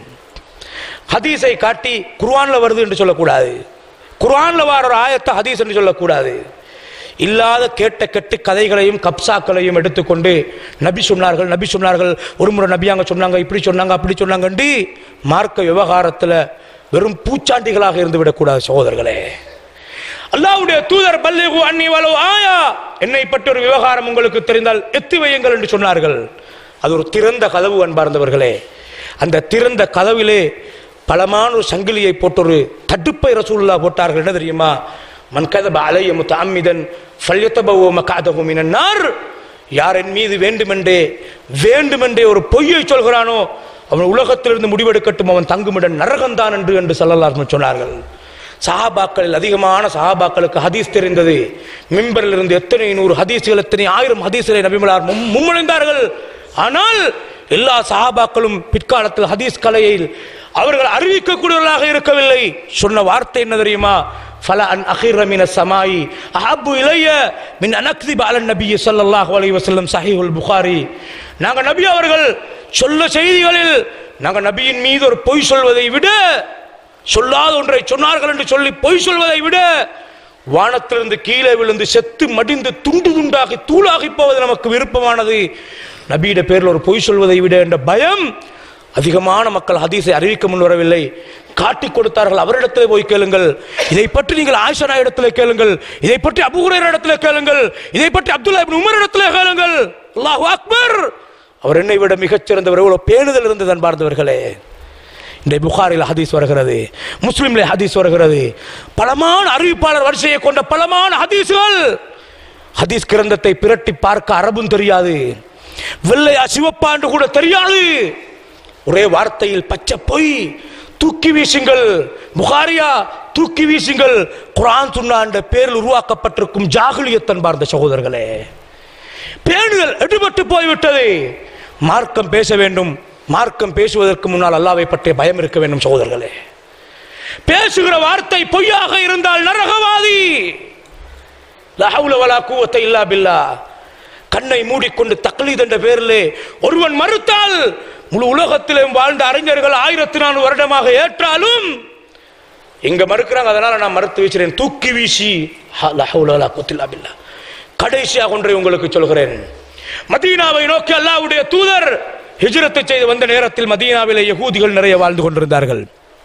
ஹதீஸை காட்டி குர்ஆன்ல வருது என்று சொல்லக்கூடாது, குர்ஆன்ல வர ஒரு ஆயத்தை ஹதீஸ் என்று சொல்லக்கூடாது. இல்லாத கேட்ட கெட்டு கதைகளையும் கப்சாக்களையும் எடுத்துக்கொண்டு நபி சொன்னார்கள் நபி சொன்னார்கள் ஒரு முறை நபியாங்க சொன்னாங்க, இப்படி சொன்னாங்க, அப்படி சொன்னாங்க என்று மார்க்க விவகாரத்தில் வெறும் பூச்சாண்டிகளாக இருந்து விடக்கூடாது சகோதரர்களே. அல்லாஹ்வுடைய தூதர் பல்லிகு அன்னி வலவ் ஆயா, என்னை பற்றி ஒரு விவகாரம் உங்களுக்கு தெரிந்தால் எத்தி வையுங்கள் என்று சொன்னார்கள். அது ஒரு திறந்த கதவு அன்பார்ந்தவர்களே. அந்த திறந்த கதவிலே பலமான ஒரு சங்கிலியை போட்டு ஒரு தடுப்பை ரசூலுல்லாஹ் போட்டார்கள். என்ன தெரியுமா? மன் கதப அலைய முத்தஅம்மிதன் ஃபல்யதபவ மக்அதஹு மினன் நார், யார் என் மீது வேண்டுமென்றே வேண்டுமென்றே ஒரு பொய்யை சொல்கிறானோ அவன் உலகத்திலிருந்து முடிவெடுக்கட்டும், அவன் தங்குமிடம் நரகம்தான் என்று என்று ஸல்லல்லாஹு அலைஹி வஸல்லம் சொன்னார்கள். சஹாபாக்களில் அதிகமான சஹாபாக்களுக்கு ஹதீஸ் தெரிந்தது. மிம்பரில் இருந்து எத்தனை நூறு ஹதீஸ்கள், எத்தனை ஆயிரம் ஹதீஸ்களை நபிகளார் முன்மொழிந்தார்கள். ஆனால் எல்லா சஹாபாக்களும் பிற்காலத்தில் ஹதீஸ் கலையில் அவர்கள் அறிவிக்கக்கூடியவர்களாக இருக்கவில்லை. சொன்ன வார்த்தை என்ன தெரியுமா? ஃபலா அன் அகிர மின ஸமாயி அஹப்பு இலைய மின் அன் அக்ஸிப அலன் நபி ஸல்லல்லாஹு அலைஹி வஸல்லம் ஸஹீஹுல் புகாரி. நாங்கள் நபி அவர்கள் சொல்ல செய்திகளில் நாங்கள் நபியின் மீது ஒரு பொய் சொல்வதை விட, சொல்லாத ஒன்றை சொன்னார்கள் என்று சொல்லி பொய் சொல்வதை விட, வானத்திலிருந்து கீழே விழுந்து செத்து மடிந்து துண்டு துண்டாகி தூளாகி போவது நமக்கு விருப்பமானது நபியிட பேரில் ஒரு பொய் சொல்வதை விட என்ற பயம் அதிகமான மக்கள் ஹதீஸை அறிவிக்க முன் வரவில்லை. காட்டி கொடுத்தார்கள். அவரிடத்தில் போய் கேளுங்கள், இதை பற்றி நீங்கள் ஆயிஷா இடத்தில் கேளுங்கள், இதை பற்றி அபூ ஹுரைரா இடத்தில் கேளுங்கள், இதை பற்றி அப்துல்லா இப்னு உமர் இடத்தில் கேளுங்கள். அல்லாஹு அக்பர்! அவர் என்னை விட மிகச்சிறந்தவர். எவ்வளவு பேணுதல் இருந்தது அன்பார்ந்தவர்களே. இந்த புகாரில் ஹதீஸ் வருகிறது, முஸ்லிம்ல ஹதீஸ் வருகிறது, பலமான அறிவிப்பாளர் வரிசையை கொண்ட பலமான ஹதீஸ்கள். ஹதீஸ் கிரந்தத்தை பிரட்டி பார்க்க அரபும் தெரியாது, வெள்ளையா சிவப்பா என்று கூட தெரியாது. ஒரே வார்த்தையில் பச்சை பொய், தூக்கி வீசுங்கள், புகாரியா தூக்கி வீசுங்கள். குர்ஆன் சுன்னா என்ற பேரில் உருவாக்கப்பட்டிருக்கும் ஜாகிலியத் அன்பார்ந்த சகோதரர்களே, பேணுதல் எடுபட்டு போய்விட்டது. மார்க்கம் பேச வேண்டும். மார்க்கம் பேசுவதற்கு முன்னால் அல்லாஹ்வை பற்றிய பயம் இருக்க வேண்டும் சகோதரர்களே. பேசுகிற வார்த்தை பொய்யாக இருந்தால் நரகவாதி. லா ஹவுல வலா குவத்த இல்லா பில்லாஹ். கண்ணை மூடிக்கொண்டு தக்லீத் என்ற பேரிலே ஒருவன் மறுத்தால் முழு உலகத்திலும் வாழ்ந்த அறிஞர்கள் ஆயிரத்தி நானூறு வருடமாக ஏற்றாலும் இங்க மறுக்கிறாங்க, அதனால நான் மறுத்து வீசுறேன். தூக்கி வீசி லா ஹவுல வலா குவத்த இல்லா பில்லாஹ். கடைசியாக ஒன்றை உங்களுக்கு சொல்கிறேன். மதீனாவை நோக்கி அல்லாஹ்வுடைய தூதர் ஹிஜ்ரத் செய்து வந்த நேரத்தில் மதீனாவிலே யகூதிகள் நிறைய வாழ்ந்து கொண்டிருந்தார்கள்.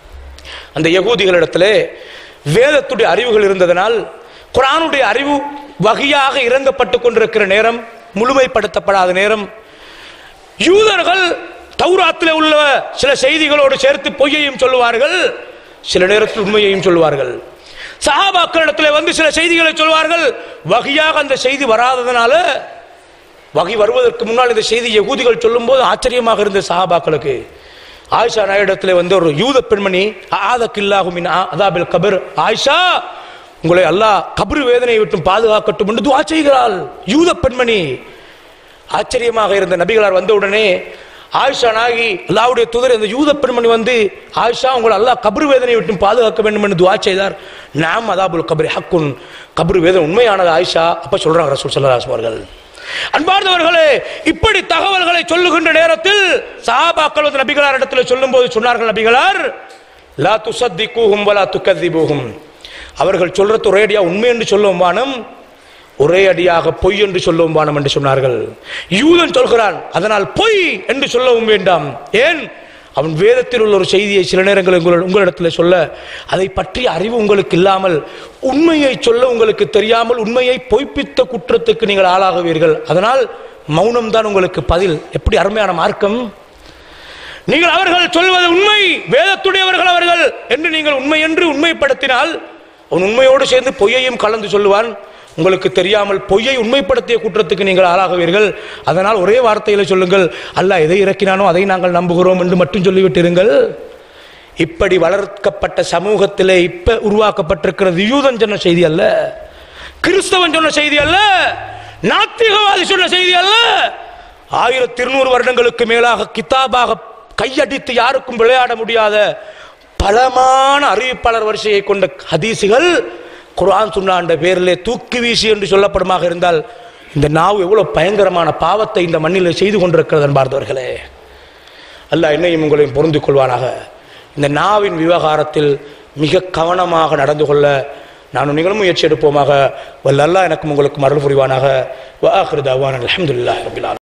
அந்த யகூதிகளிடத்திலே வேதத்துடைய அறிவுகள் இருந்ததனால், குர்ஆனுடைய அறிவு வகையாக இறங்கப்பட்டு கொண்டிருக்கிற நேரம், முழுமைப்படுத்தப்படாத நேரம், யூதர்கள் தௌராத்திலே உள்ள சில செய்திகளோடு சேர்த்து பொய்யையும் சொல்லுவார்கள், சில நேரத்தில் உண்மையையும் சொல்லுவார்கள். சஹாபாக்களிடத்தில் வந்து சில செய்திகளை சொல்வார்கள், வகையாக அந்த செய்தி வராததனால, வகை வருவதற்கு முன்னால் இந்த செய்தி யகூதிகள் சொல்லும் போது ஆச்சரியமாக இருந்த சஹாபாக்களுக்கு, ஆயிஷா நாயிடத்தில் வந்து ஒரு யூத பெண்மணி, ஆதக்கில்லாஹுமின் அதாபில் கபர், ஆயிஷா உங்களை அல்லாஹ் கபர் வேதனையை விட்டு பாதுகாக்கட்டும் என்று துஆ செய்கிறாள். யூத பெண்மணி. ஆச்சரியமாக இருந்த நபிகளார் வந்தவுடனே ஆயிஷா நாயகி அல்லாஹ்வுடைய தூதர், அந்த யூத பெண்மணி வந்து, ஆயிஷா உங்களை அல்லாஹ் கபர் வேதனையை விட்டு பாதுகாக்க வேண்டும் என்று துஆ செய்தார். நாம் அதாபுல் கபர் ஹக்குன், கபர் வேதனை உண்மையானது ஆயிஷா. அப்ப சொல்றாங்க ரசூல் ஸல்லல்லாஹு அலைஹி வஸல்லம் அவர்கள். அன்பார்ந்தவர்களே, இப்படி தகவல்களை சொல்லுகின்ற நேரத்தில் சஹாபாக்கள் வந்து நபிகளார் இடத்தில் சொல்லும் போது சொன்னார்கள் நபிகளார், லா துஸத்திகூஹும் வலா துகذிபூஹும், அவர்கள் சொல்றது ஒரேடியா உண்மை என்று சொல்லும் வானம், ஒரே அடியாக பொய் என்று சொல்லவும் வானம் என்று சொன்னார்கள். யூதன் சொல்கிறான், அதனால் பொய் என்று சொல்லவும் வேண்டாம். ஏன்? அவன் வேதத்தில் உள்ள ஒரு செய்தியை சில நேரங்களில் உங்களிடத்தில் சொல்ல, அதை பற்றிய அறிவு உங்களுக்கு இல்லாமல், உண்மையை சொல்ல உங்களுக்கு தெரியாமல் உண்மையை பொய்ப்பித்த குற்றத்துக்கு நீங்கள் ஆளாகுவீர்கள். அதனால் மௌனம் தான் உங்களுக்கு பதில். எப்படி அருமையான மார்க்கம்! நீங்கள் அவர்கள் சொல்வது உண்மை, வேதத்துடையவர்கள் அவர்கள் என்று நீங்கள் உண்மை என்று உண்மைப்படுத்தினால், அவன் உண்மையோடு சேர்ந்து பொய்யையும் கலந்து சொல்லுவான். உங்களுக்கு தெரியாமல் பொய்யை உண்மைப்படுத்திய குற்றத்துக்கு நீங்கள் ஆளாகுவீர்கள். அதனால் ஒரே வார்த்தையில சொல்லுங்கள், அல்லாஹ் எதை இறக்கினானோ அதை நாங்கள் நம்புகிறோம் என்று மட்டும் சொல்லிவிட்டிருங்கள். இப்படி வளர்க்கப்பட்ட சமூகத்திலே இப்ப உருவாக்கப்பட்டிருக்கிறது யூதன் சொன்ன செய்தி அல்ல, கிறிஸ்தவன் சொன்ன செய்தி அல்ல, நாத்திகவாதி சொன்ன செய்தி அல்ல. ஆயிரத்தி இருநூறு வருடங்களுக்கு மேலாக கிதாபாக கையடித்து யாருக்கும் விளையாட முடியாத பலமான அறிவிப்பாளர் வரிசையை கொண்ட ஹதீசுகள் குர்ஆன் சுன்னாண்ட பேரிலே தூக்கி வீசி என்று சொல்லப்படுமாக இருந்தால், இந்த நாவு எவ்வளவு பயங்கரமான பாவத்தை இந்த மண்ணில் செய்து கொண்டிருக்கிறது என்பார்களே. அல்லாஹ் என்னையும் உங்களையும் பொருந்திக் கொள்வானாக. இந்த நாவின் விவகாரத்தில் மிக கவனமாக நடந்து கொள்ள நானும் நீங்களும் முயற்சி எடுப்போமாக. வல்ல அல்லாஹ் எனக்கும் உங்களுக்கும் அருள் புரிவானாக. வ ஆகிரு தஅவானா அல்ஹம்துலில்லாஹி ரப்பில் ஆலமீன்.